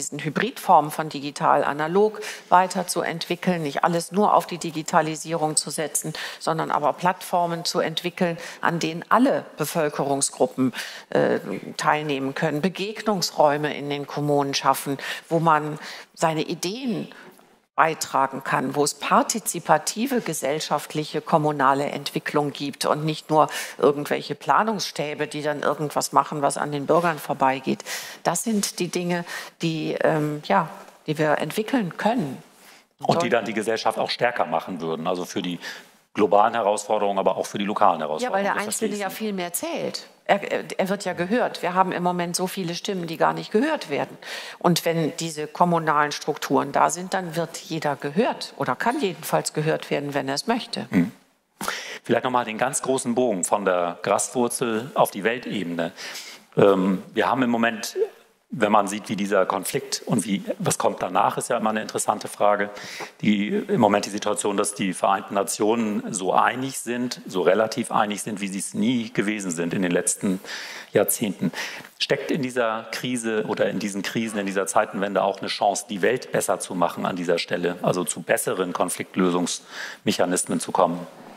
diesen Hybridformen von digital-analog weiterzuentwickeln, nicht alles nur auf die Digitalisierung zu setzen, sondern aber Plattformen zu entwickeln, an denen alle Bevölkerungsgruppen teilnehmen können, Begegnungsräume in den Kommunen schaffen, wo man seine Ideen beitragen kann, wo es partizipative gesellschaftliche kommunale Entwicklung gibt und nicht nur irgendwelche Planungsstäbe, die dann irgendwas machen, was an den Bürgern vorbeigeht. Das sind die Dinge, die wir entwickeln können. Und die dann die Gesellschaft auch stärker machen würden, also für die globalen Herausforderungen, aber auch für die lokalen Herausforderungen. Ja, weil der Einzelne ja viel mehr zählt. Er wird ja gehört. Wir haben im Moment so viele Stimmen, die gar nicht gehört werden. Und wenn diese kommunalen Strukturen da sind, dann wird jeder gehört oder kann jedenfalls gehört werden, wenn er es möchte. Vielleicht nochmal den ganz großen Bogen von der Graswurzel auf die Weltebene. Wir haben im Moment, wenn man sieht, wie dieser Konflikt und was kommt danach, ist ja immer eine interessante Frage. Im Moment die Situation, dass die Vereinten Nationen so einig sind, so relativ einig sind, wie sie es nie gewesen sind in den letzten Jahrzehnten. Steckt in dieser Krise oder in diesen Krisen, in dieser Zeitenwende auch eine Chance, die Welt besser zu machen an dieser Stelle, also zu besseren Konfliktlösungsmechanismen zu kommen?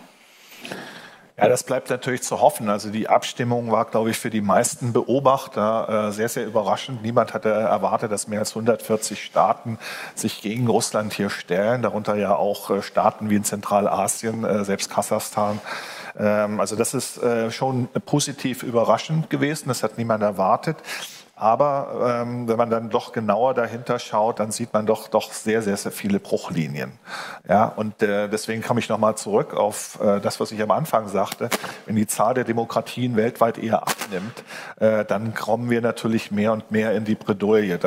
Ja, das bleibt natürlich zu hoffen. Also die Abstimmung war, glaube ich, für die meisten Beobachter sehr, sehr überraschend. Niemand hatte erwartet, dass mehr als 140 Staaten sich gegen Russland hier stellen, darunter ja auch Staaten wie in Zentralasien, selbst Kasachstan. Also das ist schon positiv überraschend gewesen. Das hat niemand erwartet. Aber wenn man dann doch genauer dahinter schaut, dann sieht man doch sehr, sehr, sehr viele Bruchlinien. Ja, und deswegen komme ich nochmal zurück auf das, was ich am Anfang sagte. Wenn die Zahl der Demokratien weltweit eher abnimmt, dann kommen wir natürlich mehr und mehr in die Bredouille.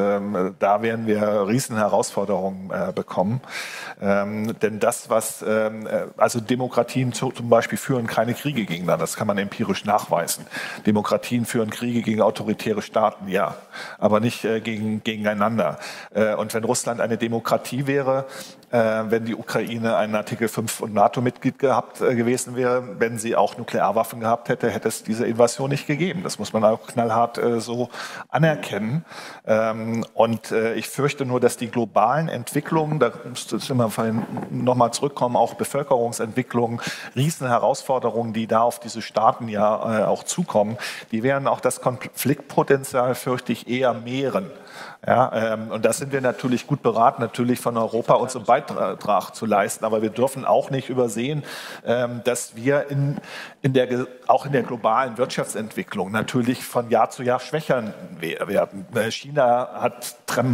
Da werden wir riesen Herausforderungen bekommen. Denn das, also Demokratien zum Beispiel führen keine Kriege gegeneinander. Das kann man empirisch nachweisen. Demokratien führen Kriege gegen autoritäre Staaten. Ja, aber nicht gegeneinander. Und wenn Russland eine Demokratie wäre, wenn die Ukraine ein Artikel 5 und NATO-Mitglied gewesen wäre, wenn sie auch Nuklearwaffen gehabt hätte, hätte es diese Invasion nicht gegeben. Das muss man auch knallhart so anerkennen. Und ich fürchte nur, dass die globalen Entwicklungen, da müssen wir nochmal zurückkommen, auch Bevölkerungsentwicklungen, Riesenherausforderungen, die da auf diese Staaten ja auch zukommen, die werden auch das Konfliktpotenzial, fürchte ich, eher mehren. Ja, und da sind wir natürlich gut beraten, natürlich von Europa uns einen Beitrag zu leisten. Aber wir dürfen auch nicht übersehen, dass wir auch in der globalen Wirtschaftsentwicklung natürlich von Jahr zu Jahr schwächer werden. China hat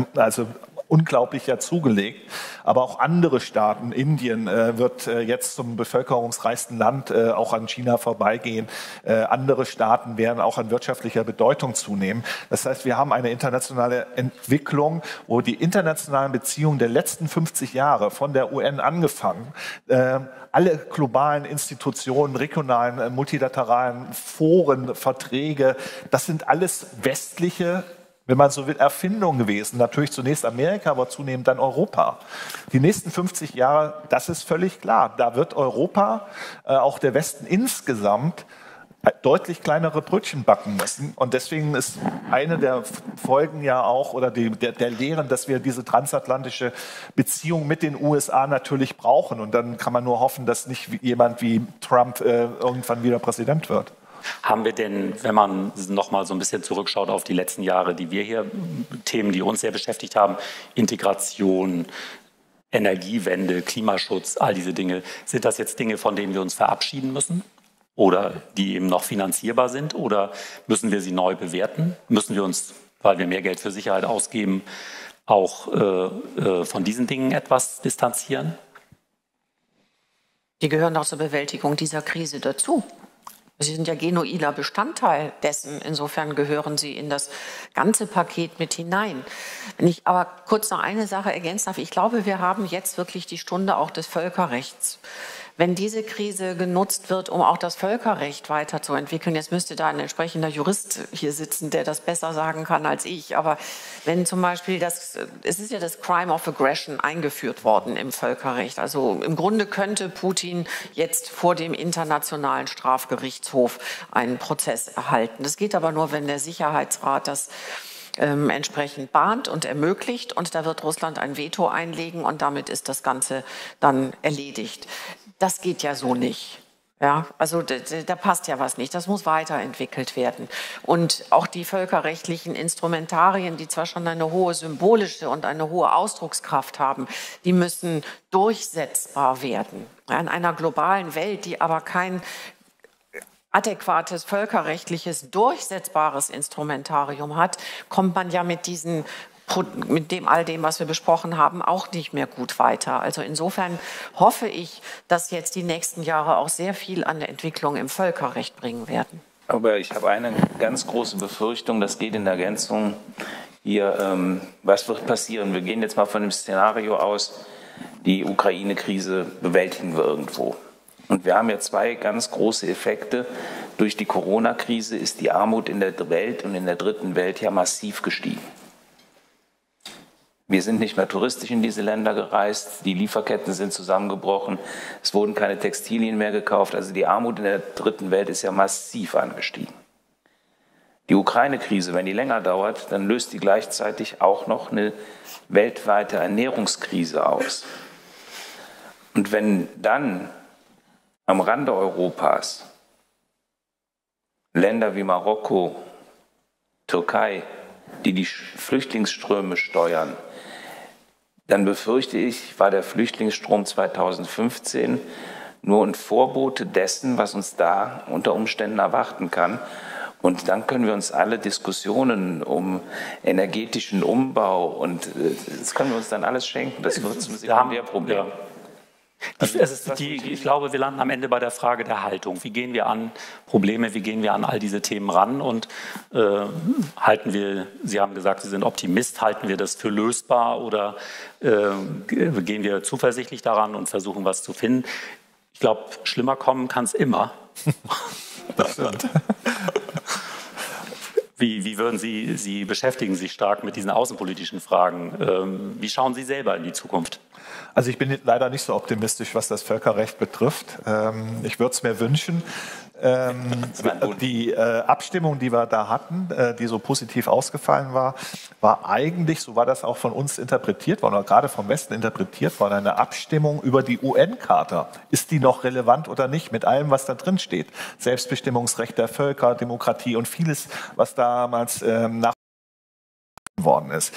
unglaublich ja zugelegt, aber auch andere Staaten, Indien wird jetzt zum bevölkerungsreichsten Land auch an China vorbeigehen. Andere Staaten werden auch an wirtschaftlicher Bedeutung zunehmen. Das heißt, wir haben eine internationale Entwicklung, wo die internationalen Beziehungen der letzten 50 Jahre von der UN angefangen, alle globalen Institutionen, regionalen, multilateralen Foren, Verträge, das sind alles westliche, wenn man so will, Erfindung gewesen. Natürlich zunächst Amerika, aber zunehmend dann Europa. Die nächsten 50 Jahre, das ist völlig klar. Da wird Europa, auch der Westen insgesamt, deutlich kleinere Brötchen backen müssen. Und deswegen ist eine der Folgen ja auch, oder der Lehren, dass wir diese transatlantische Beziehung mit den USA natürlich brauchen. Und dann kann man nur hoffen, dass nicht jemand wie Trump irgendwann wieder Präsident wird. Haben wir denn, wenn man noch mal so ein bisschen zurückschaut auf die letzten Jahre, die wir hier, Themen, die uns sehr beschäftigt haben, Integration, Energiewende, Klimaschutz, all diese Dinge, sind das jetzt Dinge, von denen wir uns verabschieden müssen? Oder die eben noch finanzierbar sind? Oder müssen wir sie neu bewerten? Müssen wir uns, weil wir mehr Geld für Sicherheit ausgeben, auch von diesen Dingen etwas distanzieren? Die gehören doch zur Bewältigung dieser Krise dazu. Sie sind ja genuiler Bestandteil dessen. Insofern gehören sie in das ganze Paket mit hinein. Wenn ich aber kurz noch eine Sache ergänzen darf. Ich glaube, wir haben jetzt wirklich die Stunde auch des Völkerrechts. Wenn diese Krise genutzt wird, um auch das Völkerrecht weiterzuentwickeln, jetzt müsste da ein entsprechender Jurist hier sitzen, der das besser sagen kann als ich, aber wenn zum Beispiel es ist ja das Crime of Aggression eingeführt worden im Völkerrecht, also im Grunde könnte Putin jetzt vor dem Internationalen Strafgerichtshof einen Prozess erhalten. Das geht aber nur, wenn der Sicherheitsrat das entsprechend bahnt und ermöglicht. Und da wird Russland ein Veto einlegen und damit ist das Ganze dann erledigt. Das geht ja so nicht. Ja, also da passt ja was nicht. Das muss weiterentwickelt werden. Und auch die völkerrechtlichen Instrumentarien, die zwar schon eine hohe symbolische und eine hohe Ausdruckskraft haben, die müssen durchsetzbar werden. Ja, in einer globalen Welt, die aber kein adäquates völkerrechtliches durchsetzbares Instrumentarium hat, kommt man ja mit all dem, was wir besprochen haben, auch nicht mehr gut weiter. Also insofern hoffe ich, dass jetzt die nächsten Jahre auch sehr viel an der Entwicklung im Völkerrecht bringen werden. Aber ich habe eine ganz große Befürchtung, das geht in Ergänzung hier, was wird passieren? Wir gehen jetzt mal von dem Szenario aus, die Ukraine-Krise bewältigen wir irgendwo. Und wir haben ja zwei ganz große Effekte. Durch die Corona-Krise ist die Armut in der Welt und in der dritten Welt ja massiv gestiegen. Wir sind nicht mehr touristisch in diese Länder gereist, die Lieferketten sind zusammengebrochen, es wurden keine Textilien mehr gekauft. Also die Armut in der dritten Welt ist ja massiv angestiegen. Die Ukraine-Krise, wenn die länger dauert, dann löst die gleichzeitig auch noch eine weltweite Ernährungskrise aus. Und wenn dann am Rande Europas Länder wie Marokko, Türkei, die Flüchtlingsströme steuern, dann befürchte ich, war der Flüchtlingsstrom 2015 nur ein Vorbote dessen, was uns da unter Umständen erwarten kann. Und dann können wir uns alle Diskussionen um energetischen Umbau und das können wir uns dann alles schenken. Das wird zum Sekundärproblem. Ja. Ich glaube, wir landen am Ende bei der Frage der Haltung. Wie gehen wir an Probleme, wie gehen wir an all diese Themen ran? Und Sie haben gesagt, Sie sind Optimist, halten wir das für lösbar oder gehen wir zuversichtlich daran und versuchen, was zu finden? Ich glaube, schlimmer kommen kann es immer. Das stimmt. Wie würden Sie beschäftigen sich stark mit diesen außenpolitischen Fragen? Wie schauen Sie selber in die Zukunft? Also ich bin leider nicht so optimistisch, was das Völkerrecht betrifft. Ich würde es mir wünschen. Die Abstimmung, die wir da hatten, die so positiv ausgefallen war eigentlich, so war das auch von uns interpretiert worden, oder gerade vom Westen interpretiert worden, eine Abstimmung über die UN-Charta. Ist die noch relevant oder nicht, mit allem, was da drin steht? Selbstbestimmungsrecht der Völker, Demokratie und vieles, was damals nach worden ist.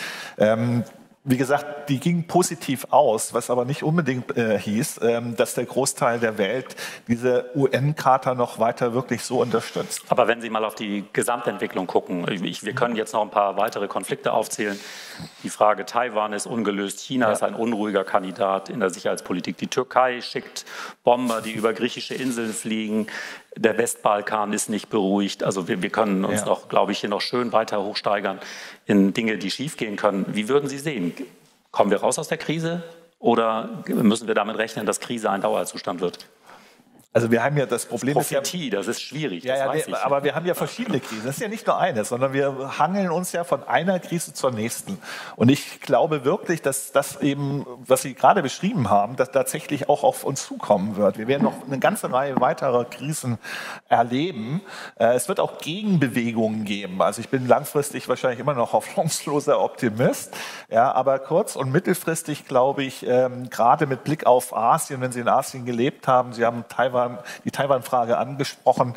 Wie gesagt, die ging positiv aus, was aber nicht unbedingt hieß, dass der Großteil der Welt diese UN-Charta noch weiter wirklich so unterstützt. Aber wenn Sie mal auf die Gesamtentwicklung gucken, wir können jetzt noch ein paar weitere Konflikte aufzählen. Die Frage Taiwan ist ungelöst, China ist ein unruhiger Kandidat in der Sicherheitspolitik. Die Türkei schickt Bomber, die über griechische Inseln fliegen. Der Westbalkan ist nicht beruhigt. Also wir können uns noch, glaube ich, hier noch schön weiter hochsteigern in Dinge, die schiefgehen können. Wie würden Sie sehen? Kommen wir raus aus der Krise oder müssen wir damit rechnen, dass Krise ein Dauerzustand wird? Also wir haben ja das Problem... Prophetie, das ist schwierig, das weiß ich. Aber wir haben ja verschiedene Krisen. Das ist ja nicht nur eine, sondern wir hangeln uns ja von einer Krise zur nächsten. Und ich glaube wirklich, dass das eben, was Sie gerade beschrieben haben, dass tatsächlich auch auf uns zukommen wird. Wir werden noch eine ganze Reihe weiterer Krisen erleben. Es wird auch Gegenbewegungen geben. Also ich bin langfristig wahrscheinlich immer noch hoffnungsloser Optimist. Ja, aber kurz- und mittelfristig glaube ich, gerade mit Blick auf Asien, wenn Sie in Asien gelebt haben, Sie haben die Taiwan-Frage angesprochen.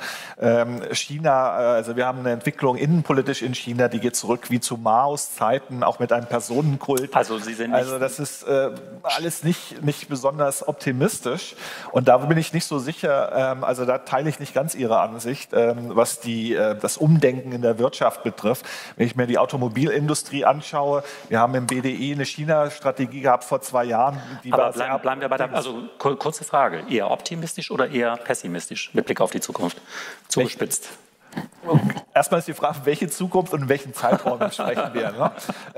China, also wir haben eine Entwicklung innenpolitisch in China, die geht zurück wie zu Maos Zeiten, auch mit einem Personenkult. Also das ist alles nicht besonders optimistisch. Und da bin ich nicht so sicher, also da teile ich nicht ganz Ihre Ansicht, was das Umdenken in der Wirtschaft betrifft. Wenn ich mir die Automobilindustrie anschaue, wir haben im BDI eine China-Strategie gehabt vor 2 Jahren. Aber bleiben wir bei der, also kurze Frage, eher optimistisch oder eher pessimistisch mit Blick auf die Zukunft? Zugespitzt. Erstmal ist die Frage, welche Zukunft und in welchem Zeitraum sprechen wir. Ne?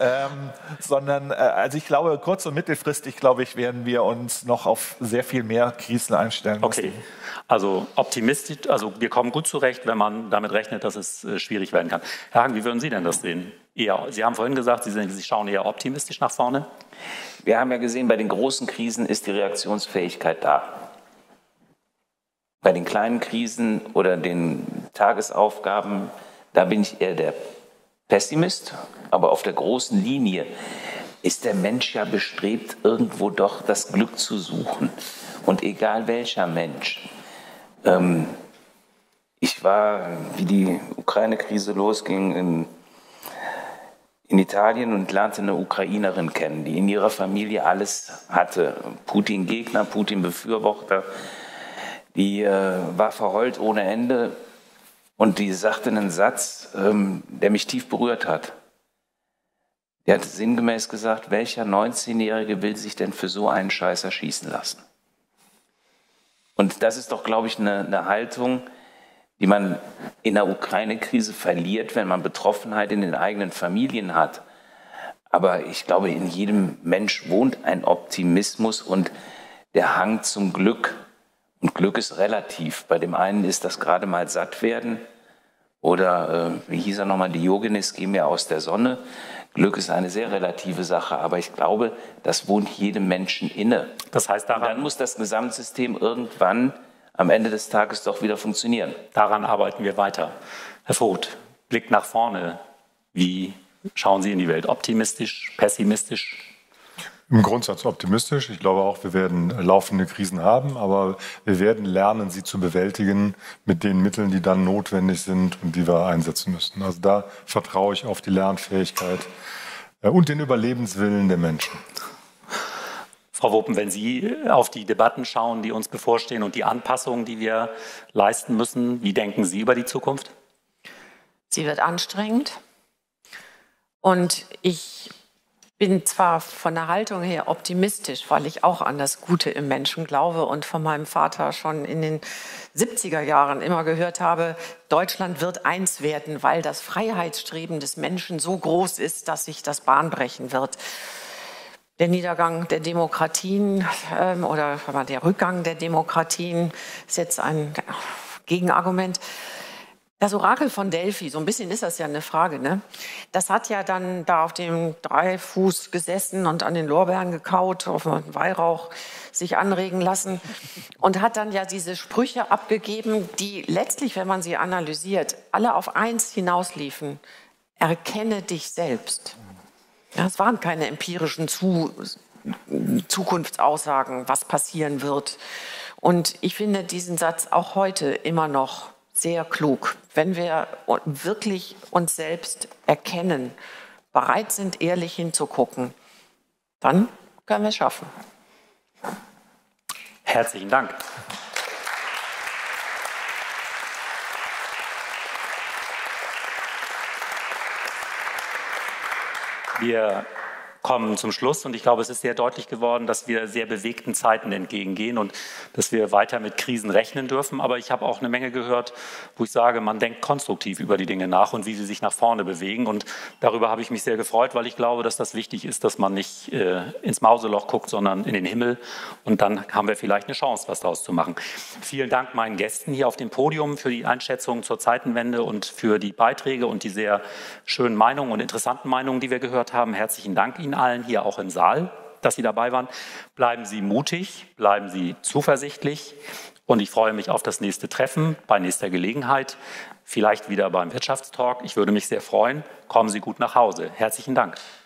Also ich glaube, kurz- und mittelfristig, werden wir uns noch auf sehr viel mehr Krisen einstellen müssen. Okay, also optimistisch, also wir kommen gut zurecht, wenn man damit rechnet, dass es schwierig werden kann. Herr Hagen, wie würden Sie denn das sehen? Sie haben vorhin gesagt, Sie schauen eher optimistisch nach vorne. Wir haben ja gesehen, bei den großen Krisen ist die Reaktionsfähigkeit da. Bei den kleinen Krisen oder den Tagesaufgaben, da bin ich eher der Pessimist, aber auf der großen Linie ist der Mensch ja bestrebt, irgendwo doch das Glück zu suchen. Und egal welcher Mensch. Ich war, wie die Ukraine-Krise losging, in Italien und lernte eine Ukrainerin kennen, die in ihrer Familie alles hatte. Putin-Gegner, Putin-Befürworter. Die war verheult ohne Ende und die sagte einen Satz, der mich tief berührt hat. Die hat sinngemäß gesagt, welcher 19-Jährige will sich denn für so einen Scheiß erschießen lassen? Und das ist doch, glaube ich, eine Haltung, die man in der Ukraine-Krise verliert, wenn man Betroffenheit in den eigenen Familien hat. Aber ich glaube, in jedem Mensch wohnt ein Optimismus und der Hang zum Glück. Und Glück ist relativ. Bei dem einen ist das gerade mal satt werden oder, wie hieß er nochmal, Diogenes, geh mir aus der Sonne. Glück ist eine sehr relative Sache, aber ich glaube, das wohnt jedem Menschen inne. Das heißt, dann muss das Gesamtsystem irgendwann am Ende des Tages doch wieder funktionieren. Daran arbeiten wir weiter. Herr Vogt, Blick nach vorne. Wie schauen Sie in die Welt? Optimistisch, pessimistisch? Im Grundsatz optimistisch. Ich glaube auch, wir werden laufende Krisen haben, aber wir werden lernen, sie zu bewältigen mit den Mitteln, die dann notwendig sind und die wir einsetzen müssen. Also da vertraue ich auf die Lernfähigkeit und den Überlebenswillen der Menschen. Frau Wopen, wenn Sie auf die Debatten schauen, die uns bevorstehen und die Anpassungen, die wir leisten müssen, wie denken Sie über die Zukunft? Sie wird anstrengend und ich bin zwar von der Haltung her optimistisch, weil ich auch an das Gute im Menschen glaube und von meinem Vater schon in den 70er Jahren immer gehört habe, Deutschland wird eins werden, weil das Freiheitsstreben des Menschen so groß ist, dass sich das Bahn brechen wird. Der Niedergang der Demokratien oder der Rückgang der Demokratien ist jetzt ein Gegenargument. Das Orakel von Delphi, so ein bisschen ist das ja eine Frage, ne? Das hat ja dann da auf dem Dreifuß gesessen und an den Lorbeeren gekaut, auf dem Weihrauch sich anregen lassen und hat dann ja diese Sprüche abgegeben, die letztlich, wenn man sie analysiert, alle auf eins hinausliefen. Erkenne dich selbst. Ja, es waren keine empirischen Zukunftsaussagen, was passieren wird. Und ich finde diesen Satz auch heute immer noch sehr klug. Wenn wir wirklich uns selbst erkennen, bereit sind, ehrlich hinzugucken, dann können wir es schaffen. Herzlichen Dank. Wir kommen zum Schluss und ich glaube, es ist sehr deutlich geworden, dass wir sehr bewegten Zeiten entgegengehen und dass wir weiter mit Krisen rechnen dürfen. Aber ich habe auch eine Menge gehört, wo ich sage, man denkt konstruktiv über die Dinge nach und wie sie sich nach vorne bewegen. Und darüber habe ich mich sehr gefreut, weil ich glaube, dass das wichtig ist, dass man nicht ins Mauseloch guckt, sondern in den Himmel. Und dann haben wir vielleicht eine Chance, was daraus zu machen. Vielen Dank meinen Gästen hier auf dem Podium für die Einschätzungen zur Zeitenwende und für die Beiträge und die sehr schönen Meinungen und interessanten Meinungen, die wir gehört haben. Herzlichen Dank Ihnen allen hier auch im Saal, dass Sie dabei waren. Bleiben Sie mutig, bleiben Sie zuversichtlich und ich freue mich auf das nächste Treffen bei nächster Gelegenheit, vielleicht wieder beim Wirtschaftstalk. Ich würde mich sehr freuen. Kommen Sie gut nach Hause. Herzlichen Dank.